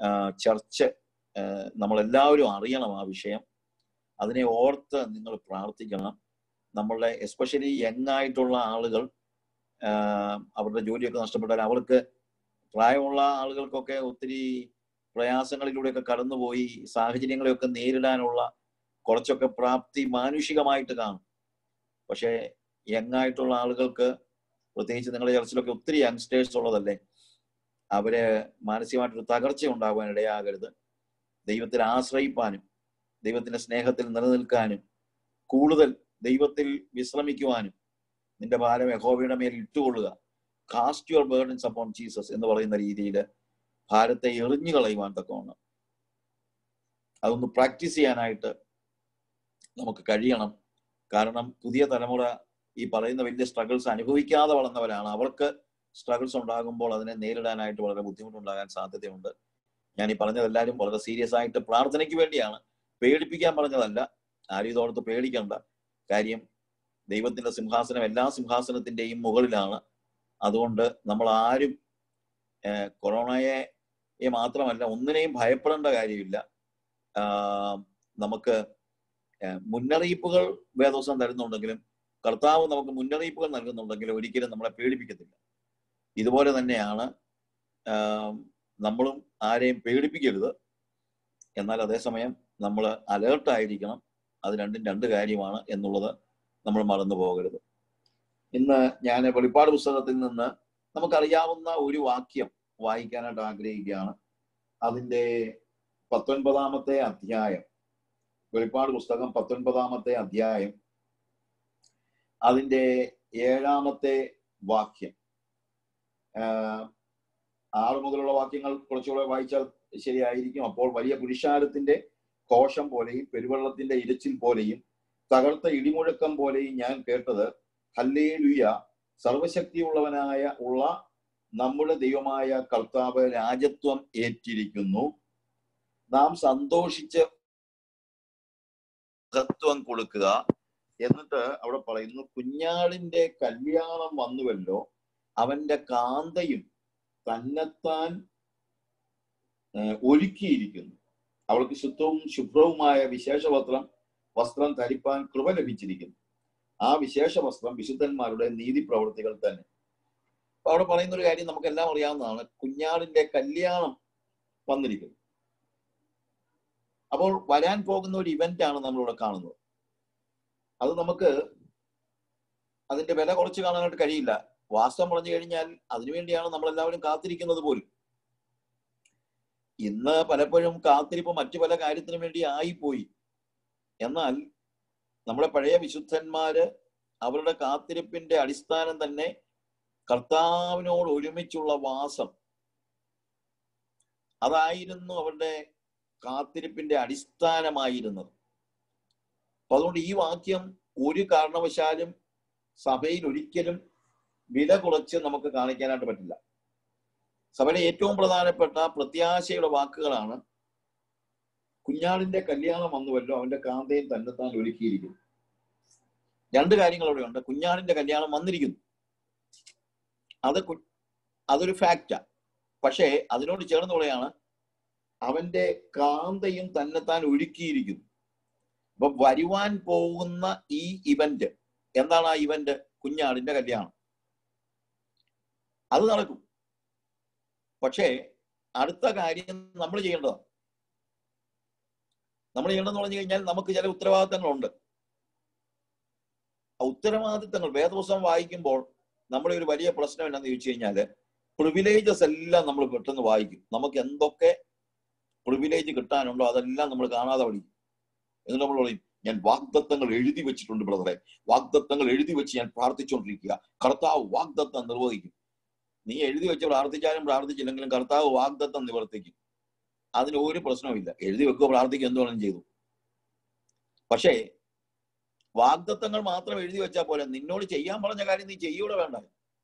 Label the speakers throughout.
Speaker 1: Church നമ്മളെല്ലാവരും അറിയണം ആ വിഷയം. അതിനെ ഓർത്ത് നിങ്ങൾ പ്രാർത്ഥിക്കണം. നമ്മളുടെ എസ്പെഷ്യലി യങ് ആയിട്ടുള്ള ആളുകൾ, അവരുടെ ജോലിയൊക്കെ നഷ്ടപ്പെട്ടാൽ, അവർക്ക് പ്രായമുള്ള ആളുകൾക്കൊക്കെ ഒത്തിരി പ്രയാസങ്ങളിലൂടെയൊക്കെ കടന്നുപോയി സാഹചര്യങ്ങളെയൊക്കെ നേരിടാനുള്ള കുറച്ചൊക്കെ പ്രാപ്തി മാനുഷികമായിട്ട് കാണും. പക്ഷേ യങ് ആയിട്ടുള്ള ആളുകൾക്ക്, പ്രത്യേകിച്ച് നിങ്ങളുടെ ചർച്ചിലൊക്കെ ഒത്തിരി യങ്സ്റ്റേഴ്സ് ഉള്ളതല്ലേ, അവര് മാനസികമായിട്ടൊരു തകർച്ച ഉണ്ടാകാൻ ഇടയാകരുത്. ദൈവത്തിൽ ആശ്രയിപ്പാനും ദൈവത്തിന്റെ സ്നേഹത്തിൽ നിലനിൽക്കാനും കൂടുതൽ ദൈവത്തിൽ വിശ്രമിക്കുവാനും നിന്റെ ഭാരം യഹോവയുടെ മേൽ ഇട്ടുകൊള്ളുക. Cast your burdens upon Jesus എന്ന് പറയുന്ന രീതിയിൽ ഭാരത്തെ എറിഞ്ഞു കളയുവാൻ തക്കവണ്ണം അതൊന്ന് പ്രാക്ടീസ് ചെയ്യാനായിട്ട് നമുക്ക് കഴിയണം. കാരണം പുതിയ തലമുറ ഈ പറയുന്ന വലിയ സ്ട്രഗിൾസ് അനുഭവിക്കാതെ വളർന്നവരാണ്. അവർക്ക് സ്ട്രഗിൾസ് ഉണ്ടാകുമ്പോൾ അതിനെ നേരിടാനായിട്ട് വളരെ ബുദ്ധിമുട്ടുണ്ടാകാൻ സാധ്യതയുണ്ട്. ഞാൻ ഈ പറഞ്ഞതെല്ലാവരും വളരെ സീരിയസ് ആയിട്ട് പ്രാർത്ഥനയ്ക്ക് വേണ്ടിയാണ്, പേടിപ്പിക്കാൻ പറഞ്ഞതല്ല. ആരും ഇതോടത്ത് പേടിക്കണ്ട. കാര്യം ദൈവത്തിന്റെ സിംഹാസനം എല്ലാ സിംഹാസനത്തിന്റെയും മുകളിലാണ്. അതുകൊണ്ട് നമ്മൾ ആരും കൊറോണയെ മാത്രമല്ല ഒന്നിനെയും ഭയപ്പെടേണ്ട കാര്യമില്ല. നമുക്ക് മുന്നറിയിപ്പുകൾ വേദോസം തരുന്നുണ്ടെങ്കിലും, കർത്താവ് നമുക്ക് മുന്നറിയിപ്പുകൾ നൽകുന്നുണ്ടെങ്കിലും ഒരിക്കലും നമ്മളെ പേടിപ്പിക്കത്തില്ല. ഇതുപോലെ തന്നെയാണ് നമ്മളും ആരെയും പേടിപ്പിക്കരുത്. എന്നാൽ അതേസമയം നമ്മൾ അലേർട്ടായിരിക്കണം. അത് രണ്ടും രണ്ട് കാര്യമാണ് എന്നുള്ളത് നമ്മൾ മറന്നു പോകരുത്. ഇന്ന് ഞാൻ വെളിപ്പാട് പുസ്തകത്തിൽ നിന്ന് നമുക്കറിയാവുന്ന ഒരു വാക്യം വായിക്കാനായിട്ട് ആഗ്രഹിക്കുകയാണ്. അതിൻ്റെ 19-ാമത്തെ അധ്യായം, വെളിപ്പാട് പുസ്തകം 19-ാമത്തെ അധ്യായം, അതിൻ്റെ 7-ാമത്തെ വാക്യം. 6 മുതലുള്ള വാക്യങ്ങൾ കുറച്ചുകൂടെ വായിച്ചാൽ ശരിയായിരിക്കും. അപ്പോൾ വലിയ പുരുഷാരത്തിന്റെ ഘോഷം പോലെയും പെരുവെള്ളത്തിന്റെ ഇരച്ചിൽ പോലെയും തകർത്ത ഇടിമുഴക്കം പോലെയും ഞാൻ കേട്ടത്, ഹല്ലേലൂയ, സർവശക്തിയുള്ളവനായ ഉള്ള നമ്മുടെ ദൈവമായ കർത്താവ് രാജത്വം ഏറ്റിരിക്കുന്നു. നാം സന്തോഷിച്ച് മഹത്വം കൊടുക്കുക. എന്നിട്ട് അവിടെ പറയുന്നു, കുഞ്ഞാടിന്റെ കല്യാണം വന്നുവല്ലോ, അവന്റെ കാന്തയും തന്നെത്താൻ ഒരുക്കിയിരിക്കുന്നു. അവൾക്ക് ശുദ്ധവും ശുഭ്രവുമായ വസ്ത്രം ധരിപ്പാൻ കൃപ ലഭിച്ചിരിക്കുന്നു. ആ വിശേഷ വസ്ത്രം വിശുദ്ധന്മാരുടെ നീതി പ്രവൃത്തികൾ തന്നെ. അപ്പൊ അവിടെ പറയുന്ന ഒരു കാര്യം നമുക്കെല്ലാം അറിയാവുന്നതാണ്. കുഞ്ഞാടിന്റെ കല്യാണം വന്നിരിക്കുന്നു. അപ്പോൾ വരാൻ പോകുന്ന ഒരു ഇവന്റ് ആണ് നമ്മളിവിടെ കാണുന്നത്. അത് നമുക്ക് അതിന്റെ വില കുറച്ച് കാണാനായിട്ട് കഴിയില്ല. വാസ്തവം പറഞ്ഞു കഴിഞ്ഞാൽ അതിനുവേണ്ടിയാണ് നമ്മളെല്ലാവരും കാത്തിരിക്കുന്നത് പോലും. ഇന്ന് പലപ്പോഴും കാത്തിരിപ്പ് മറ്റു പല കാര്യത്തിനു വേണ്ടി ആയിപ്പോയി. എന്നാൽ നമ്മുടെ പഴയ വിശുദ്ധന്മാര് അവരുടെ കാത്തിരിപ്പിന്റെ അടിസ്ഥാനം തന്നെ കർത്താവിനോട് ഒരുമിച്ചുള്ള വാസം. അതായിരുന്നു അവരുടെ കാത്തിരിപ്പിന്റെ അടിസ്ഥാനമായിരുന്നത്. അപ്പൊ അതുകൊണ്ട് ഈ വാക്യം ഒരു കാരണവശാലും സഭയിൽ ഒരിക്കലും വില കുറച്ച് നമുക്ക് കാണിക്കാനായിട്ട് പറ്റില്ല. സഭയിലെ ഏറ്റവും പ്രധാനപ്പെട്ട പ്രത്യാശയുടെ വാക്കുകളാണ്, കുഞ്ഞാടിന്റെ കല്യാണം വന്നുവല്ലോ, അവന്റെ കാന്തയും തന്നെത്താൻ ഒരുക്കിയിരിക്കുന്നു. രണ്ട് കാര്യങ്ങൾ അവിടെയുണ്ട്. കുഞ്ഞാടിന്റെ കല്യാണം വന്നിരിക്കുന്നു, അതൊരു ഫാക്റ്റാ. പക്ഷേ അതിനോട് ചേർന്ന് പറയാണ്, അവന്റെ കാന്തയും തന്നെത്താൻ ഒരുക്കിയിരിക്കുന്നു. അപ്പൊ വരുവാൻ പോകുന്ന ഈ ഇവന്റ് എന്താണ്? ആ ഇവന്റ് കുഞ്ഞാടിന്റെ കല്യാണം. അത് നടക്കും. പക്ഷേ അടുത്ത കാര്യം നമ്മൾ ചെയ്യേണ്ടതാണ്. നമ്മൾ ചെയ്യേണ്ടതെന്ന് പറഞ്ഞു കഴിഞ്ഞാൽ നമുക്ക് ചില ഉത്തരവാദിത്തങ്ങളുണ്ട്. ആ ഉത്തരവാദിത്തങ്ങൾ വേദപുസ്തകം വായിക്കുമ്പോൾ നമ്മുടെ ഒരു വലിയ പ്രശ്നം എന്താണെന്ന് ചോദിച്ചു കഴിഞ്ഞാല്, പ്രിവിലേജസ് എല്ലാം നമ്മൾ പെട്ടെന്ന് വായിക്കും. നമുക്ക് എന്തൊക്കെ പ്രിവിലേജ് കിട്ടാനുണ്ടോ അതെല്ലാം നമ്മൾ കാണാതെ പഠിക്കും. എന്നിട്ട് നമ്മൾ പറയും, ഞാൻ വാഗ്ദത്തങ്ങൾ എഴുതി വെച്ചിട്ടുണ്ട് ബ്രദറെ, വാഗ്ദത്തങ്ങൾ എഴുതി വെച്ച് ഞാൻ പ്രാർത്ഥിച്ചുകൊണ്ടിരിക്കുക, കർത്താവ് വാഗ്ദത്തം നിർവഹിക്കും. നീ എഴുതി വെച്ച് പ്രാർത്ഥിച്ചാലും പ്രാർത്ഥിച്ചില്ലെങ്കിലും കർത്താവ് വാഗ്ദത്തം നിവർത്തിക്കും. അതിന് ഒരു പ്രശ്നവുമില്ല. എഴുതി വെക്കുക, പ്രാർത്ഥിക്കുക, എന്ത് വേണം ചെയ്തു. പക്ഷേ വാഗ്ദത്തങ്ങൾ മാത്രം എഴുതി വെച്ചാൽ പോലെ നിന്നോട് ചെയ്യാൻ പറഞ്ഞ കാര്യം നീ ചെയ്യൂടെ വേണ്ട.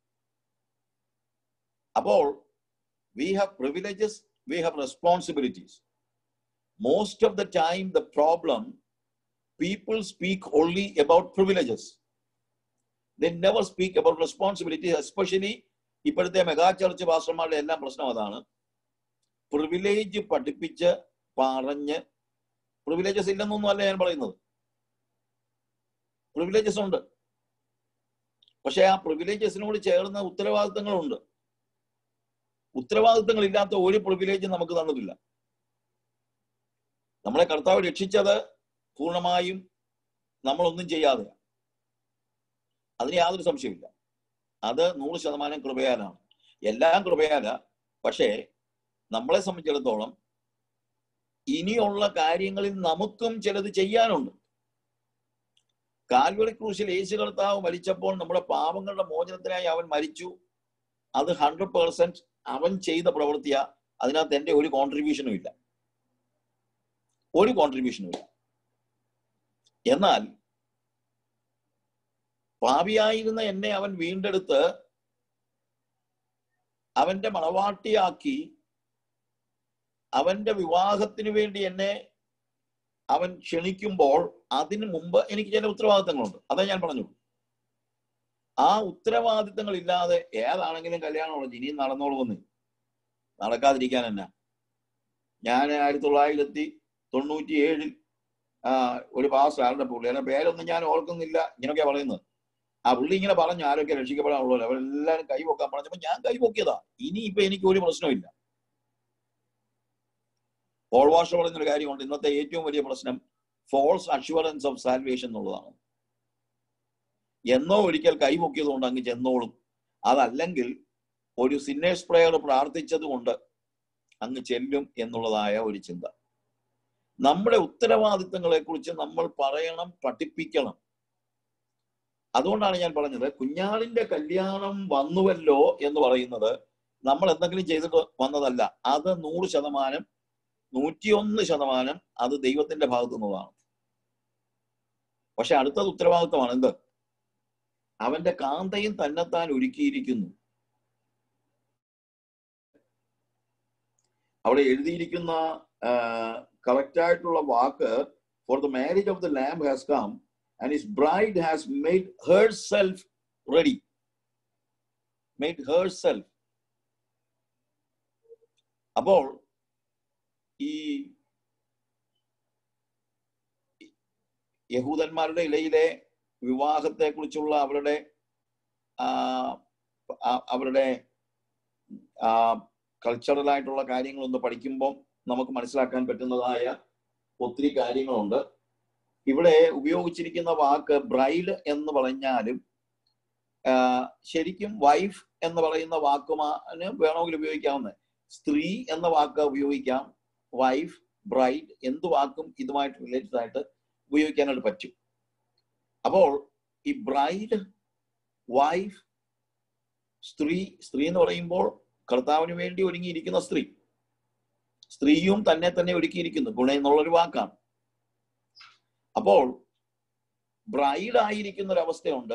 Speaker 1: അപ്പോൾ we have privileges, we have responsibilities. Most of the time the problem, people speak only about privileges. They never speak about responsibilities. Especially ഇപ്പോഴത്തെ മെഗാ ചർച്ച് പാസ്റ്റർമാരുടെ എല്ലാം പ്രശ്നം അതാണ്. പ്രിവിലേജ് പഠിപ്പിച്ച് പറഞ്ഞ്, പ്രിവിലേജസ് ഇല്ലെന്നൊന്നും അല്ല ഞാൻ പറയുന്നത്, പ്രിവിലേജസ് ഉണ്ട്. പക്ഷെ ആ പ്രിവിലേജസിനോട് ചേർന്ന ഉത്തരവാദിത്തങ്ങളുണ്ട്. ഉത്തരവാദിത്തങ്ങൾ ഇല്ലാത്ത ഒരു പ്രിവിലേജും നമുക്ക് തന്നിട്ടില്ല. നമ്മളെ കർത്താവ് രക്ഷിച്ചത് പൂർണ്ണമായും നമ്മളൊന്നും ചെയ്യാതെ, അതിന് യാതൊരു സംശയമില്ല. അത് 100% കൃപയാലാണ്, എല്ലാം കൃപയാല. പക്ഷേ നമ്മളെ സംബന്ധിച്ചിടത്തോളം ഇനിയുള്ള കാര്യങ്ങളിൽ നമുക്കും ചിലത് ചെയ്യാനുണ്ട്. കാൽവറി ക്രൂശിൽ യേശു കർത്താവ് മരിച്ചപ്പോൾ നമ്മുടെ പാപങ്ങളുടെ മോചനത്തിനായി അവൻ മരിച്ചു. അത് 100% അവൻ ചെയ്ത പ്രവൃത്തിയാ. അതിനകത്ത് എൻ്റെ ഒരു കോൺട്രിബ്യൂഷനും ഇല്ല, ഒരു കോൺട്രിബ്യൂഷനും ഇല്ല. എന്നാൽ പാപിയായിരുന്ന എന്നെ അവൻ വീണ്ടെടുത്ത് അവന്റെ മണവാട്ടിയാക്കി അവന്റെ വിവാഹത്തിന് വേണ്ടി എന്നെ അവൻ ക്ഷണിക്കുമ്പോൾ അതിന് മുമ്പ് എനിക്ക് ചില ഉത്തരവാദിത്തങ്ങളുണ്ട്. അതേ ഞാൻ പറഞ്ഞു. ആ ഉത്തരവാദിത്തങ്ങൾ ഇല്ലാതെ ഏതാണെങ്കിലും കല്യാണമുള്ളത് ഇനിയും നടന്നോളുമെന്ന്, നടക്കാതിരിക്കാൻ തന്നെ. ഞാൻ 1997 ഒരു പാസ്റ്റർ, ആളുടെ പുള്ളി, അല്ലെ പേരൊന്നും ഞാൻ ഓർക്കുന്നില്ല, ഇങ്ങനെയൊക്കെയാ പറയുന്നത്. ആ പുള്ളി ഇങ്ങനെ പറഞ്ഞു, ആരൊക്കെ രക്ഷിക്കപ്പെടാനുള്ളൂ, അവരെല്ലാവരും കൈവക്കാൻ പറഞ്ഞപ്പോ ഞാൻ കൈവക്കിയതാ. ഇനിയിപ്പൊ എനിക്ക് ഒരു പ്രശ്നമില്ല. പോൾ വാഷർ പറയുന്നൊരു കാര്യമുണ്ട്, ഇന്നത്തെ ഏറ്റവും വലിയ പ്രശ്നം ഫോൾസ് അഷ്വറൻസ് ഓഫ് സാൽവേഷൻ എന്നുള്ളതാണ്. എന്നോ ഒരിക്കൽ കൈവക്കിയത് കൊണ്ട് അങ്ങ് ചെന്നോളും, അതല്ലെങ്കിൽ ഒരു സിന്നേഴ്സ് പ്രയർ പ്രാർത്ഥിച്ചത് കൊണ്ട് അങ്ങ് ചെല്ലും എന്നുള്ളതായ ഒരു ചിന്ത. നമ്മുടെ ഉത്തരവാദിത്തങ്ങളെ കുറിച്ച് നമ്മൾ പറയണം, പഠിപ്പിക്കണം. അതുകൊണ്ടാണ് ഞാൻ പറഞ്ഞത്, കുഞ്ഞാടിന്റെ കല്യാണം വന്നുവല്ലോ എന്ന് പറയുന്നത് നമ്മൾ എന്തെങ്കിലും ചെയ്തിട്ട് വന്നതല്ല. അത് 100%, 101% അത് ദൈവത്തിന്റെ ഭാഗത്തു നിന്നതാണ്. പക്ഷെ അടുത്തത് ഉത്തരവാദിത്തമാണ്. എന്ത്? അവന്റെ കാന്തയും തന്നെത്താൻ ഒരുക്കിയിരിക്കുന്നു. അവിടെ എഴുതിയിരിക്കുന്ന കറക്റ്റായിട്ടുള്ള വാക്ക്, for the marriage of the lamb has come and his bride has made herself ready. Made herself. അപ്പോൾ ഈ യഹൂദന്മാരുടെ ഇടയിലെ വിവാഹത്തെ കുറിച്ചുള്ള അവരുടെ കൾച്ചറൽ ആയിട്ടുള്ള കാര്യങ്ങളൊന്ന് പഠിക്കുമ്പോൾ നമുക്ക് മനസ്സിലാക്കാൻ പറ്റുന്നതായ ഒത്തിരി കാര്യങ്ങളുണ്ട്. ഇവിടെ ഉപയോഗിച്ചിരിക്കുന്ന വാക്ക് ബ്രൈഡ് എന്ന് പറഞ്ഞാലും ശരിക്കും വൈഫ് എന്ന് പറയുന്ന വാക്കുമാന് വേണമെങ്കിൽ ഉപയോഗിക്കാവുന്ന, സ്ത്രീ എന്ന വാക്ക് ഉപയോഗിക്കാം, വൈഫ്, ബ്രൈഡ്, എന്ത് വാക്കും ഇതുമായിട്ട് റിലേറ്റഡ് ആയിട്ട് ഉപയോഗിക്കാനായിട്ട് പറ്റും. അപ്പോൾ ഈ ബ്രൈഡ്, വൈഫ്, സ്ത്രീ എന്ന് പറയുമ്പോൾ കർത്താവിന് വേണ്ടി ഒരുങ്ങിയിരിക്കുന്ന സ്ത്രീ, സ്ത്രീയും തന്നെ ഒരുക്കിയിരിക്കുന്നു, ഗുണ എന്നുള്ളൊരു വാക്കാണ്. അപ്പോൾ ബ്രൈഡ് ആയിരിക്കുന്ന ഒരവസ്ഥയുണ്ട്,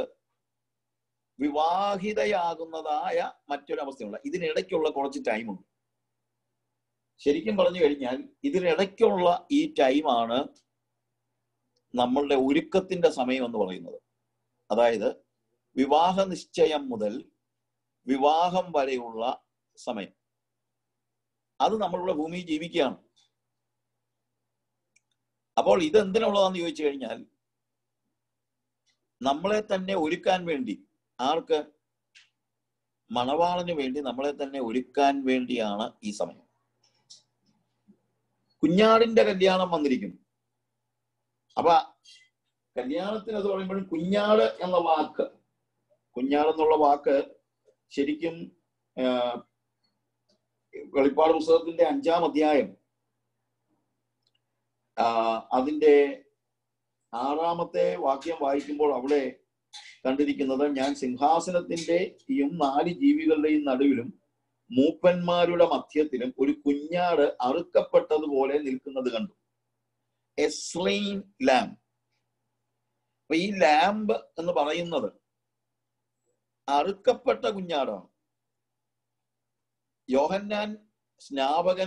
Speaker 1: വിവാഹിതയാകുന്നതായ മറ്റൊരവസ്ഥയുണ്ട്. ഇതിനിടയ്ക്കുള്ള കുറച്ച് ടൈമുണ്ട്. ശരിക്കും പറഞ്ഞു കഴിഞ്ഞാൽ ഇതിനിടയ്ക്കുള്ള ഈ ടൈമാണ് നമ്മളുടെ ഒരുക്കത്തിന്റെ സമയം എന്ന് പറയുന്നത്. അതായത് വിവാഹ നിശ്ചയം മുതൽ വിവാഹം വരെയുള്ള സമയം, അത് നമ്മളുടെ ഭൂമിയിൽ ജീവിക്കുകയാണ്. അപ്പോൾ ഇത് എന്തിനുള്ളതാന്ന് ചോദിച്ചു കഴിഞ്ഞാൽ നമ്മളെ തന്നെ ഒരുക്കാൻ വേണ്ടി, ആർക്ക്? മണവാളന് വേണ്ടി നമ്മളെ തന്നെ ഒരുക്കാൻ വേണ്ടിയാണ് ഈ സമയം. കുഞ്ഞാടിന്റെ കല്യാണം വന്നിരിക്കുന്നു. അപ്പൊ കല്യാണത്തിന് അത് പറയുമ്പോഴും കുഞ്ഞാട് എന്ന വാക്ക്, കുഞ്ഞാടെന്നുള്ള വാക്ക് ശരിക്കും വെളിപ്പാട് പുസ്തകത്തിന്റെ 5-ാം അധ്യായം അതിന്റെ 6-ാമത്തെ വാക്യം വായിക്കുമ്പോൾ അവിടെ കണ്ടിരിക്കുന്നത്, ഞാൻ സിംഹാസനത്തിന്റെയും 4 ജീവികളുടെയും നടുവിലും മൂപ്പന്മാരുടെ മധ്യത്തിലും ഒരു കുഞ്ഞാട് അറുക്കപ്പെട്ടതുപോലെ നിൽക്കുന്നത് കണ്ടു. A slain lamb. അപ്പൊ ഈ ലാംബ് എന്ന് പറയുന്നത് അറുക്കപ്പെട്ട കുഞ്ഞാടാണ്. യോഹന്നാൻ സ്നാപകൻ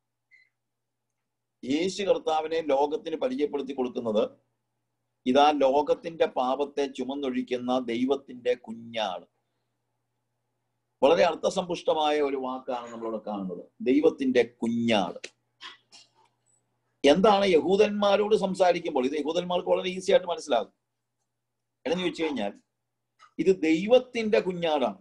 Speaker 1: യേശു കർത്താവിനെ ലോകത്തിന് പരിചയപ്പെടുത്തി കൊടുക്കുന്നത്, ഇതാ ലോകത്തിന്റെ പാപത്തെ ചുമന്നൊഴിക്കുന്ന ദൈവത്തിന്റെ കുഞ്ഞാട്. വളരെ അർത്ഥസമ്പുഷ്ടമായ ഒരു വാക്കാണ് നമ്മളിവിടെ കാണുന്നത്. ദൈവത്തിന്റെ കുഞ്ഞാട്. എന്താണ് യഹൂദന്മാരോട് സംസാരിക്കുമ്പോൾ ഇത് യഹൂദന്മാർക്ക് വളരെ ഈസി ആയിട്ട് മനസ്സിലാകും. എന്ന് ചോദിച്ചു കഴിഞ്ഞാൽ ഇത് ദൈവത്തിന്റെ കുഞ്ഞാടാണ്.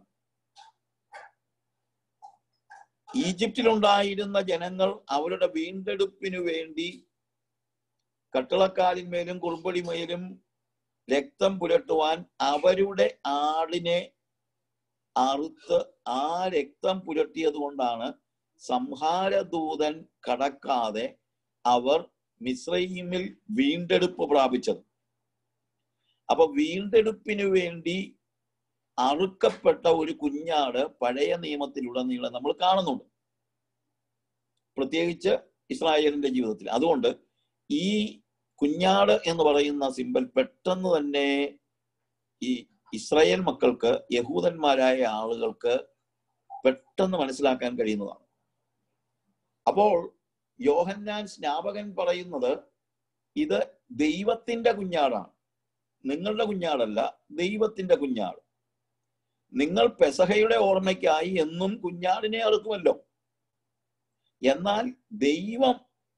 Speaker 1: ഈജിപ്തിലുണ്ടായിരുന്ന ജനങ്ങൾ അവരുടെ വീണ്ടെടുപ്പിനു വേണ്ടി കട്ടിളക്കാലിന്മേലും കുറുമ്പടിമേലും രക്തം പുരട്ടുവാൻ അവരുടെ ആടിനെ അറുത്ത് ആ രക്തം പുരട്ടിയത് കൊണ്ടാണ് സംഹാരദൂതൻ കടക്കാതെ അവർ മിസ്രയീമിൽ വീണ്ടെടുപ്പ് പ്രാപിച്ചത്. അപ്പൊ വീണ്ടെടുപ്പിനു വേണ്ടി അറുക്കപ്പെട്ട ഒരു കുഞ്ഞാട് പഴയ നിയമത്തിലുടനീളം നമ്മൾ കാണുന്നുണ്ട്, പ്രത്യേകിച്ച് ഇസ്രായേലിന്റെ ജീവിതത്തിൽ. അതുകൊണ്ട് ഈ കുഞ്ഞാട് എന്ന് പറയുന്ന സിമ്പൽ പെട്ടെന്ന് തന്നെ ഈ ഇസ്രായേൽ മക്കൾക്ക്, യഹൂദന്മാരായ ആളുകൾക്ക് പെട്ടെന്ന് മനസ്സിലാക്കാൻ കഴിയുന്നതാണ്. അപ്പോൾ യോഹന്നാൻ സ്നാപകൻ പറയുന്നത് ഇത് ദൈവത്തിന്റെ കുഞ്ഞാടാണ്, നിങ്ങളുടെ കുഞ്ഞാടല്ല, ദൈവത്തിന്റെ കുഞ്ഞാട്. നിങ്ങൾ പെസഹയുടെ ഓർമ്മയ്ക്കായി എന്നും കുഞ്ഞാടിനെ അറുക്കുമല്ലോ, എന്നാൽ ദൈവം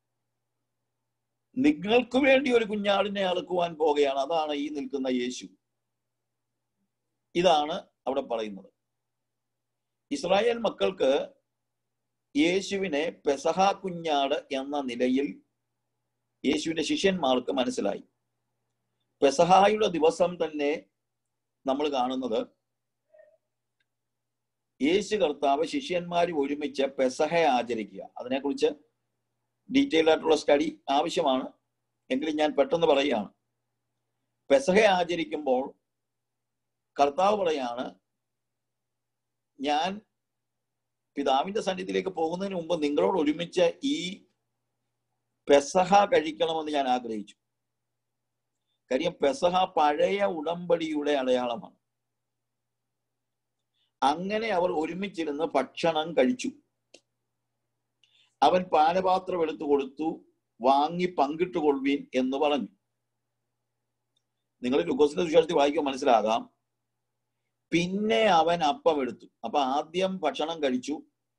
Speaker 1: നിങ്ങൾക്ക് വേണ്ടി ഒരു കുഞ്ഞാടിനെ അറുക്കുവാൻ പോകുകയാണ്. അതാണ് ഈ നിൽക്കുന്ന യേശു. ഇതാണ് അവിടെ പറയുന്നത്. ഇസ്രായേൽ മക്കൾക്ക് യേശുവിനെ പെസഹ കുഞ്ഞാട് എന്ന നിലയിൽ യേശുവിന്റെ ശിഷ്യന്മാർക്ക് മനസ്സിലായി. പെസഹായുടെ ദിവസം തന്നെ നമ്മൾ കാണുന്നത് യേശു കർത്താവ് ശിഷ്യന്മാർ ഒരുമിച്ച് പെസഹ ആചരിക്കുക. അതിനെക്കുറിച്ച് ഡീറ്റെയിൽ ആയിട്ടുള്ള സ്റ്റഡി ആവശ്യമാണ്, എങ്കിലും ഞാൻ പെട്ടെന്ന് പറയുകയാണ്. പെസഹ ആചരിക്കുമ്പോൾ കർത്താവ് പറയാണ്, ഞാൻ പിതാവിന്റെ സന്നിധിയിലേക്ക് പോകുന്നതിന് മുമ്പ് നിങ്ങളോട് ഒരുമിച്ച് ഈ പെസഹ കഴിക്കണമെന്ന് ഞാൻ ആഗ്രഹിച്ചു. കാര്യം പെസഹ പഴയ ഉടമ്പടിയുടെ അടയാളമാണ്. അങ്ങനെ അവർ ഒരുമിച്ചിരുന്ന് ഭക്ഷണം കഴിച്ചു. അവൻ പാനപാത്രം എടുത്തു കൊടുത്തു, വാങ്ങി പങ്കിട്ടുകൊള്ളുവീൻ എന്ന് പറഞ്ഞു. നിങ്ങൾ ലൂക്കോസിന്റെ സുവിശേഷത്തിൽ വായിക്കുമ്പോൾ മനസ്സിലാകാം. പിന്നെ അവൻ അപ്പം എടുത്തു. അപ്പൊ ആദ്യം ഭക്ഷണം കഴിച്ചു.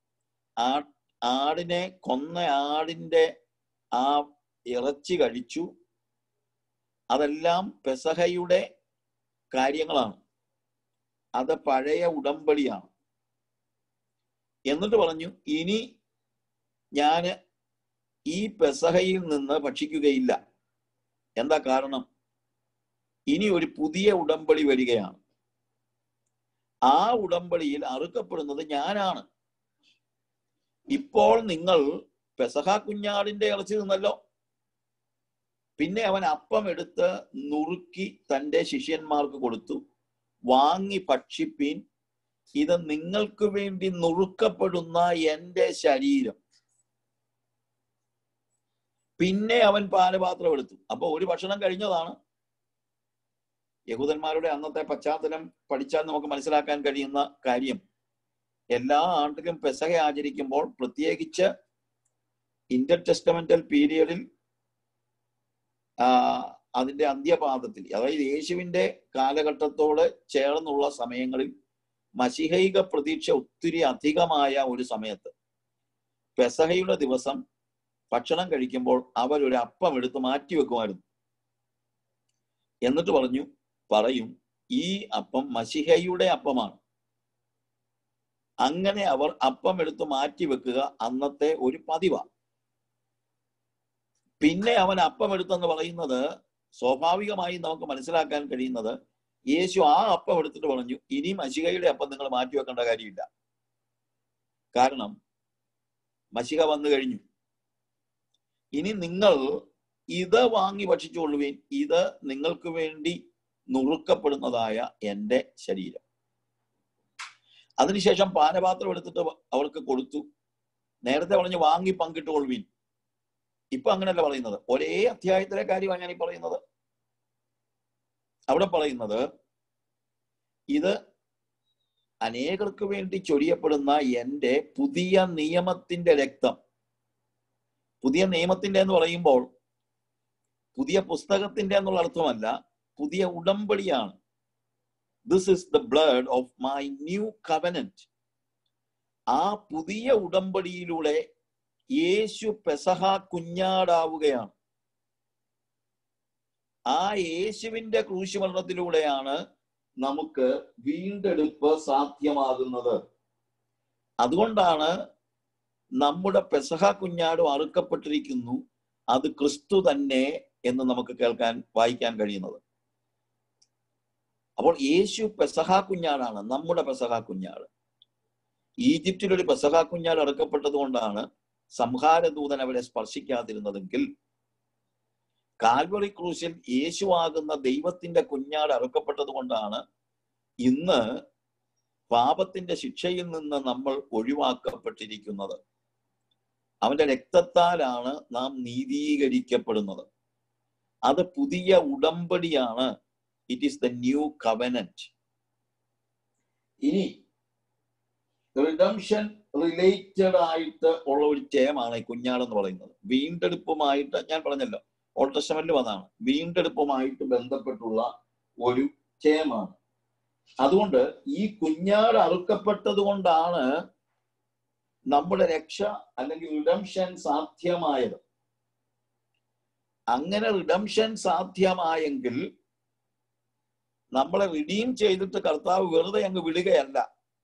Speaker 1: ആടിനെ കൊന്ന ആടിന്റെ ആ ഇറച്ചി കഴിച്ചു. അതെല്ലാം പെസഹയുടെ കാര്യങ്ങളാണ്, അത് പഴയ ഉടമ്പടിയാണ്. എന്നിട്ട് പറഞ്ഞു, ഇനി ഞാന് ഈ പെസഹയിൽ നിന്ന് ഭക്ഷിക്കുകയില്ല. എന്താ കാരണം? ഇനി ഒരു പുതിയ ഉടമ്പടി വരികയാണ്. ആ ഉടമ്പടിയിൽ അറുക്കപ്പെടുന്നത് ഞാനാണ്. ഇപ്പോൾ നിങ്ങൾ പെസഹ കുഞ്ഞാടിന്റെ ഇറച്ചി തിന്നല്ലോ. പിന്നെ അവൻ അപ്പം എടുത്ത് നുറുക്കി തൻ്റെ ശിഷ്യന്മാർക്ക് കൊടുത്തു, വാങ്ങി ഭക്ഷിപ്പീൻ, ഇത് നിങ്ങൾക്ക് വേണ്ടി നുറുക്കപ്പെടുന്ന എൻ്റെ ശരീരം. പിന്നെ അവൻ പാനപാത്രം എടുത്തു. അപ്പൊ ഒരു ഭക്ഷണം കഴിഞ്ഞതാണ്. യഹൂദന്മാരുടെ അന്നത്തെ പശ്ചാത്തലം പഠിച്ചാൽ നമുക്ക് മനസ്സിലാക്കാൻ കഴിയുന്ന കാര്യം, എല്ലാ ആണ്ടിലും പെസഹ ആചരിക്കുമ്പോൾ, പ്രത്യേകിച്ച് ഇന്റർ ടെസ്റ്റമെന്റൽ പീരിയഡിൽ അതിന്റെ അന്ത്യപാദത്തിൽ, അതായത് യേശുവിന്റെ കാലഘട്ടത്തോട് ചേർന്നുള്ള സമയങ്ങളിൽ, മശിഹൈക പ്രതീക്ഷ ഒത്തിരി അധികമായ ഒരു സമയത്ത് പെസഹയുടെ ദിവസം ഭക്ഷണം കഴിക്കുമ്പോൾ അവരൊരു അപ്പം എടുത്ത് മാറ്റിവെക്കുമായിരുന്നു. എന്നിട്ട് പറയും ഈ അപ്പം മശിഹയുടെ അപ്പമാണ്. അങ്ങനെ അവർ അപ്പം എടുത്ത് മാറ്റിവെക്കുക അന്നത്തെ ഒരു പതിവാണ്. പിന്നെ അവൻ അപ്പം എടുത്തെന്ന് പറയുന്നത് സ്വാഭാവികമായി നമുക്ക് മനസ്സിലാക്കാൻ കഴിയുന്നത്, യേശു ആ അപ്പം എടുത്തിട്ട് പറഞ്ഞു, ഇനി മശിഹയുടെ അപ്പം നിങ്ങൾ മാറ്റിവെക്കേണ്ട കാര്യമില്ല. കാരണം മശിഹ വന്നു കഴിഞ്ഞു. ഇനി നിങ്ങൾ ഇത് വാങ്ങി ഭക്ഷിച്ചുകൊള്ളുവീൻ, ഇത് നിങ്ങൾക്ക് വേണ്ടി നുറുക്കപ്പെടുന്നതായ എൻ്റെ ശരീരം. അതിനുശേഷം പാനപാത്രം എടുത്തിട്ട് അവർക്ക് കൊടുത്തു. നേരത്തെ പറഞ്ഞു വാങ്ങി പങ്കിട്ടുകൊള്ളുവീൻ. ഇപ്പൊ അങ്ങനെയല്ല പറയുന്നത്. ഒരേ അധ്യായത്തിലെ കാര്യമാണ് ഞാൻ ഈ പറയുന്നത്. അവിടെ പറയുന്നത്, ഇത് അനേകർക്ക് വേണ്ടി ചൊരിയപ്പെടുന്ന എൻ്റെ പുതിയ നിയമത്തിന്റെ രക്തം. പുതിയ നിയമത്തിന്റെ എന്ന് പറയുമ്പോൾ പുതിയ പുസ്തകത്തിന്റെ എന്നുള്ള അർത്ഥമല്ല, പുതിയ ഉടമ്പടിയാണ്. This is the blood of my new covenant. ആ പുതിയ ഉടമ്പടിയിലൂടെ യേശു പെസഹ കുഞ്ഞാടാവുകയാണ്. ആ യേശുവിന്റെ ക്രൂശുമരണത്തിലൂടെയാണ് നമുക്ക് വീണ്ടെടുപ്പ് സാധ്യമാകുന്നത്. അതുകൊണ്ടാണ് നമ്മുടെ പെസഹ കുഞ്ഞാടും അറുക്കപ്പെട്ടിരിക്കുന്നു, അത് ക്രിസ്തു തന്നെ എന്ന് നമുക്ക് വായിക്കാൻ കഴിയുന്നത്. അപ്പോൾ യേശു പെസഹ കുഞ്ഞാടാണ്, നമ്മുടെ പെസഹ കുഞ്ഞാട്. ഈജിപ്തിൽ ഒരു പെസഹ കുഞ്ഞാട് അറുക്കപ്പെട്ടത് കൊണ്ടാണ് സംഹാരദൂതൻ അവരെ സ്പർശിക്കാതിരുന്നതെങ്കിൽ, കാൽവറി ക്രൂശിൽ യേശുവാകുന്ന ദൈവത്തിന്റെ കുഞ്ഞാട് അറുക്കപ്പെട്ടത് കൊണ്ടാണ് ഇന്ന് പാപത്തിന്റെ ശിക്ഷയിൽ നിന്ന് നമ്മൾ ഒഴിവാക്കപ്പെട്ടിരിക്കുന്നത്. അവന്റെ രക്തത്താലാണ് നാം നീതീകരിക്കപ്പെടുന്നത്. അത് പുതിയ ഉടമ്പടിയാണ്. It is the new covenant. ഇനി റിഡംഷൻ റിലേറ്റഡ് ആയിട്ട് ഉള്ള ഒരു ടേമാണ് ഈ കുഞ്ഞാടെന്ന് പറയുന്നത്. വീണ്ടെടുപ്പുമായിട്ട് ഞാൻ പറഞ്ഞല്ലോ, ഓൾഡ് ടെസ്റ്റമെന്റിൽ വന്നതാണ്, വീണ്ടെടുപ്പുമായിട്ട് ബന്ധപ്പെട്ടുള്ള ഒരു ടേമാണ്. അതുകൊണ്ട് ഈ കുഞ്ഞാട് അറുക്കപ്പെട്ടത് കൊണ്ടാണ് നമ്മുടെ രക്ഷ അല്ലെങ്കിൽ റിഡംഷൻ സാധ്യമായത്. അങ്ങനെ റിഡംഷൻ സാധ്യമായെങ്കിൽ നമ്മളെ റിഡീം ചെയ്തിട്ട് കർത്താവ് വെറുതെ അങ്ങ് വിടുകയല്ല.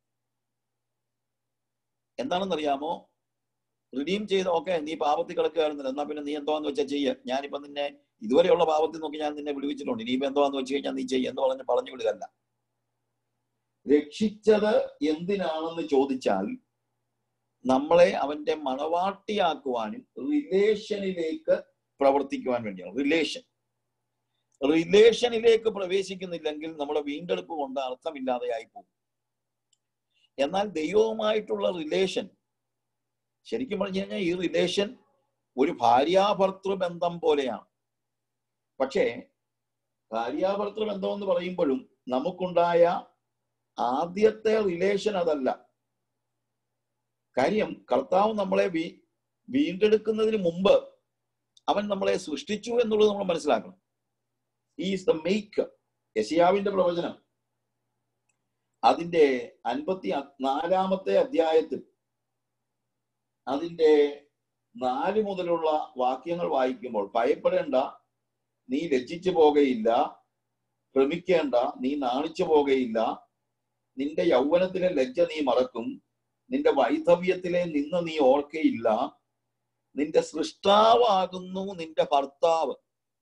Speaker 1: എന്താണെന്നറിയാമോ? റിഡീം ചെയ്ത് ഓക്കെ, നീ പാപത്തിൽ കിടക്കുകയായിരുന്നില്ല, എന്നാ പിന്നെ നീ എന്തോന്ന് വെച്ചാൽ ചെയ്യ, ഞാനിപ്പോ നിന്നെ ഇതുവരെയുള്ള പാപത്തിൽ നോക്കി ഞാൻ നിന്നെ വിടുവിച്ചിട്ടുണ്ട്, ഇനിയിപ്പോ എന്തോന്ന് വെച്ച് കഴിഞ്ഞാൽ നീ ചെയ്യ എന്ന് പറഞ്ഞു വിടുകയല്ല. രക്ഷിച്ചത് എന്തിനാണെന്ന് ചോദിച്ചാൽ നമ്മളെ അവന്റെ മണവാട്ടിയാക്കുവാനും റിലേഷനിലേക്ക് പ്രവർത്തിക്കുവാൻ വേണ്ടിയാണ്. റിലേഷനിലേക്ക് പ്രവേശിക്കുന്നില്ലെങ്കിൽ നമ്മുടെ വീണ്ടെടുപ്പ് കൊണ്ട് അർത്ഥമില്ലാതെയായി പോകും. എന്നാൽ ദൈവവുമായിട്ടുള്ള റിലേഷൻ, ശരിക്കും പറഞ്ഞു കഴിഞ്ഞാൽ ഈ റിലേഷൻ ഒരു ഭാര്യാഭർത്തൃ ബന്ധം പോലെയാണ്. പക്ഷേ ഭാര്യാഭർത്തൃ ബന്ധം എന്ന് പറയുമ്പോഴും നമുക്കുണ്ടായ ആദ്യത്തെ റിലേഷൻ അതല്ല. കാര്യം, കർത്താവ് നമ്മളെ വീണ്ടെടുക്കുന്നതിന് മുമ്പ് അവൻ നമ്മളെ സൃഷ്ടിച്ചു എന്നുള്ളത് നമ്മൾ മനസ്സിലാക്കണം. He is the maker. യെശയ്യാവിന്റെ പ്രവചനം അതിന്റെ 54 അധ്യായത്തിൽ അതിന്റെ 4 മുതലുള്ള വാക്യങ്ങൾ വായിക്കുമ്പോൾ, ഭയപ്പെടേണ്ട, നീ ലജ്ജിച്ചു പോകുകയില്ല, ഭ്രമിക്കേണ്ട, നീ നാണിച്ചു പോകുകയില്ല, നിന്റെ യൗവനത്തിലെ ലജ്ജ നീ മറക്കും, നിന്റെ വൈധവ്യത്തിലെ നിന്ന് നീ ഓർക്കയില്ല, നിന്റെ സൃഷ്ടാവാകുന്നു നിന്റെ ഭർത്താവ്,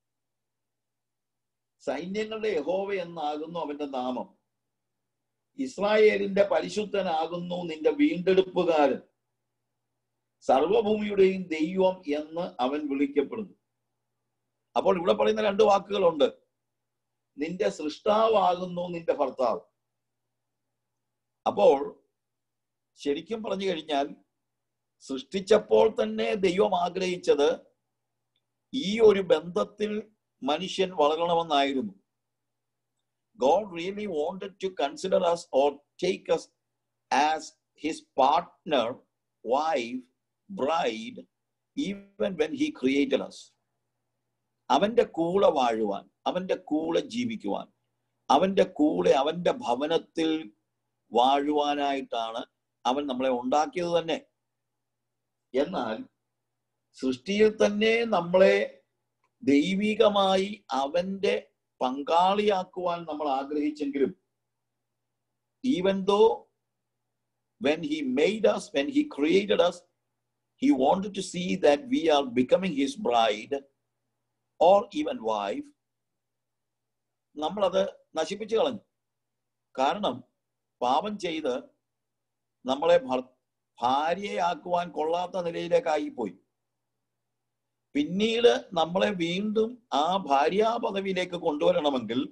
Speaker 1: സൈന്യങ്ങളുടെ യഹോവ എന്നാകുന്നു അവന്റെ നാമം, ഇസ്രായേലിന്റെ പരിശുദ്ധനാകുന്നു നിന്റെ വീണ്ടെടുപ്പുകാരൻ, സർവഭൂമിയുടെയും ദൈവം എന്ന് അവൻ വിളിക്കപ്പെടുന്നു. അപ്പോൾ ഇവിടെ പറയുന്ന 2 വാക്കുകളുണ്ട്. നിന്റെ സൃഷ്ടാവാകുന്നു നിന്റെ ഭർത്താവ്. അപ്പോൾ ശരിക്കും പറഞ്ഞു കഴിഞ്ഞാൽ സൃഷ്ടിച്ചപ്പോൾ തന്നെ ദൈവം ആഗ്രഹിച്ചത് ഈ ഒരു ബന്ധത്തിൽ മനുഷ്യൻ വളരണമെന്നായിരുന്നു. God really wanted to consider us or take us as his partner, wife, bride, even when he created us. അവന്റെ കൂടെ വാഴുവാൻ, അവന്റെ കൂടെ ജീവിക്കുവാൻ, അവന്റെ കൂടെ അവന്റെ ഭവനത്തിൽ വാഴുവാനായിട്ടാണ് അവൻ നമ്മളെ ഉണ്ടാക്കിയത് തന്നെ. എന്നാൽ സൃഷ്ടിയിൽ തന്നെ നമ്മളെ ദൈവികമായി അവന്റെ പങ്കാളിയാക്കുവാൻ നമ്മൾ ആഗ്രഹിച്ചെങ്കിലും, even though when he made us, when he created us, he wanted to see that we are becoming his bride or even wife, നമ്മളത് നശിപ്പിച്ചു കളഞ്ഞു. കാരണം പാപം ചെയ്ത് നമ്മളെ ഭാര്യയാക്കുവാൻ കൊള്ളാത്ത നിലയിലേക്കായിപ്പോയി. പിന്നീട് നമ്മളെ വീണ്ടും ആ ഭാര്യാ പദവിയിലേക്ക് കൊണ്ടുവരണമെങ്കിൽ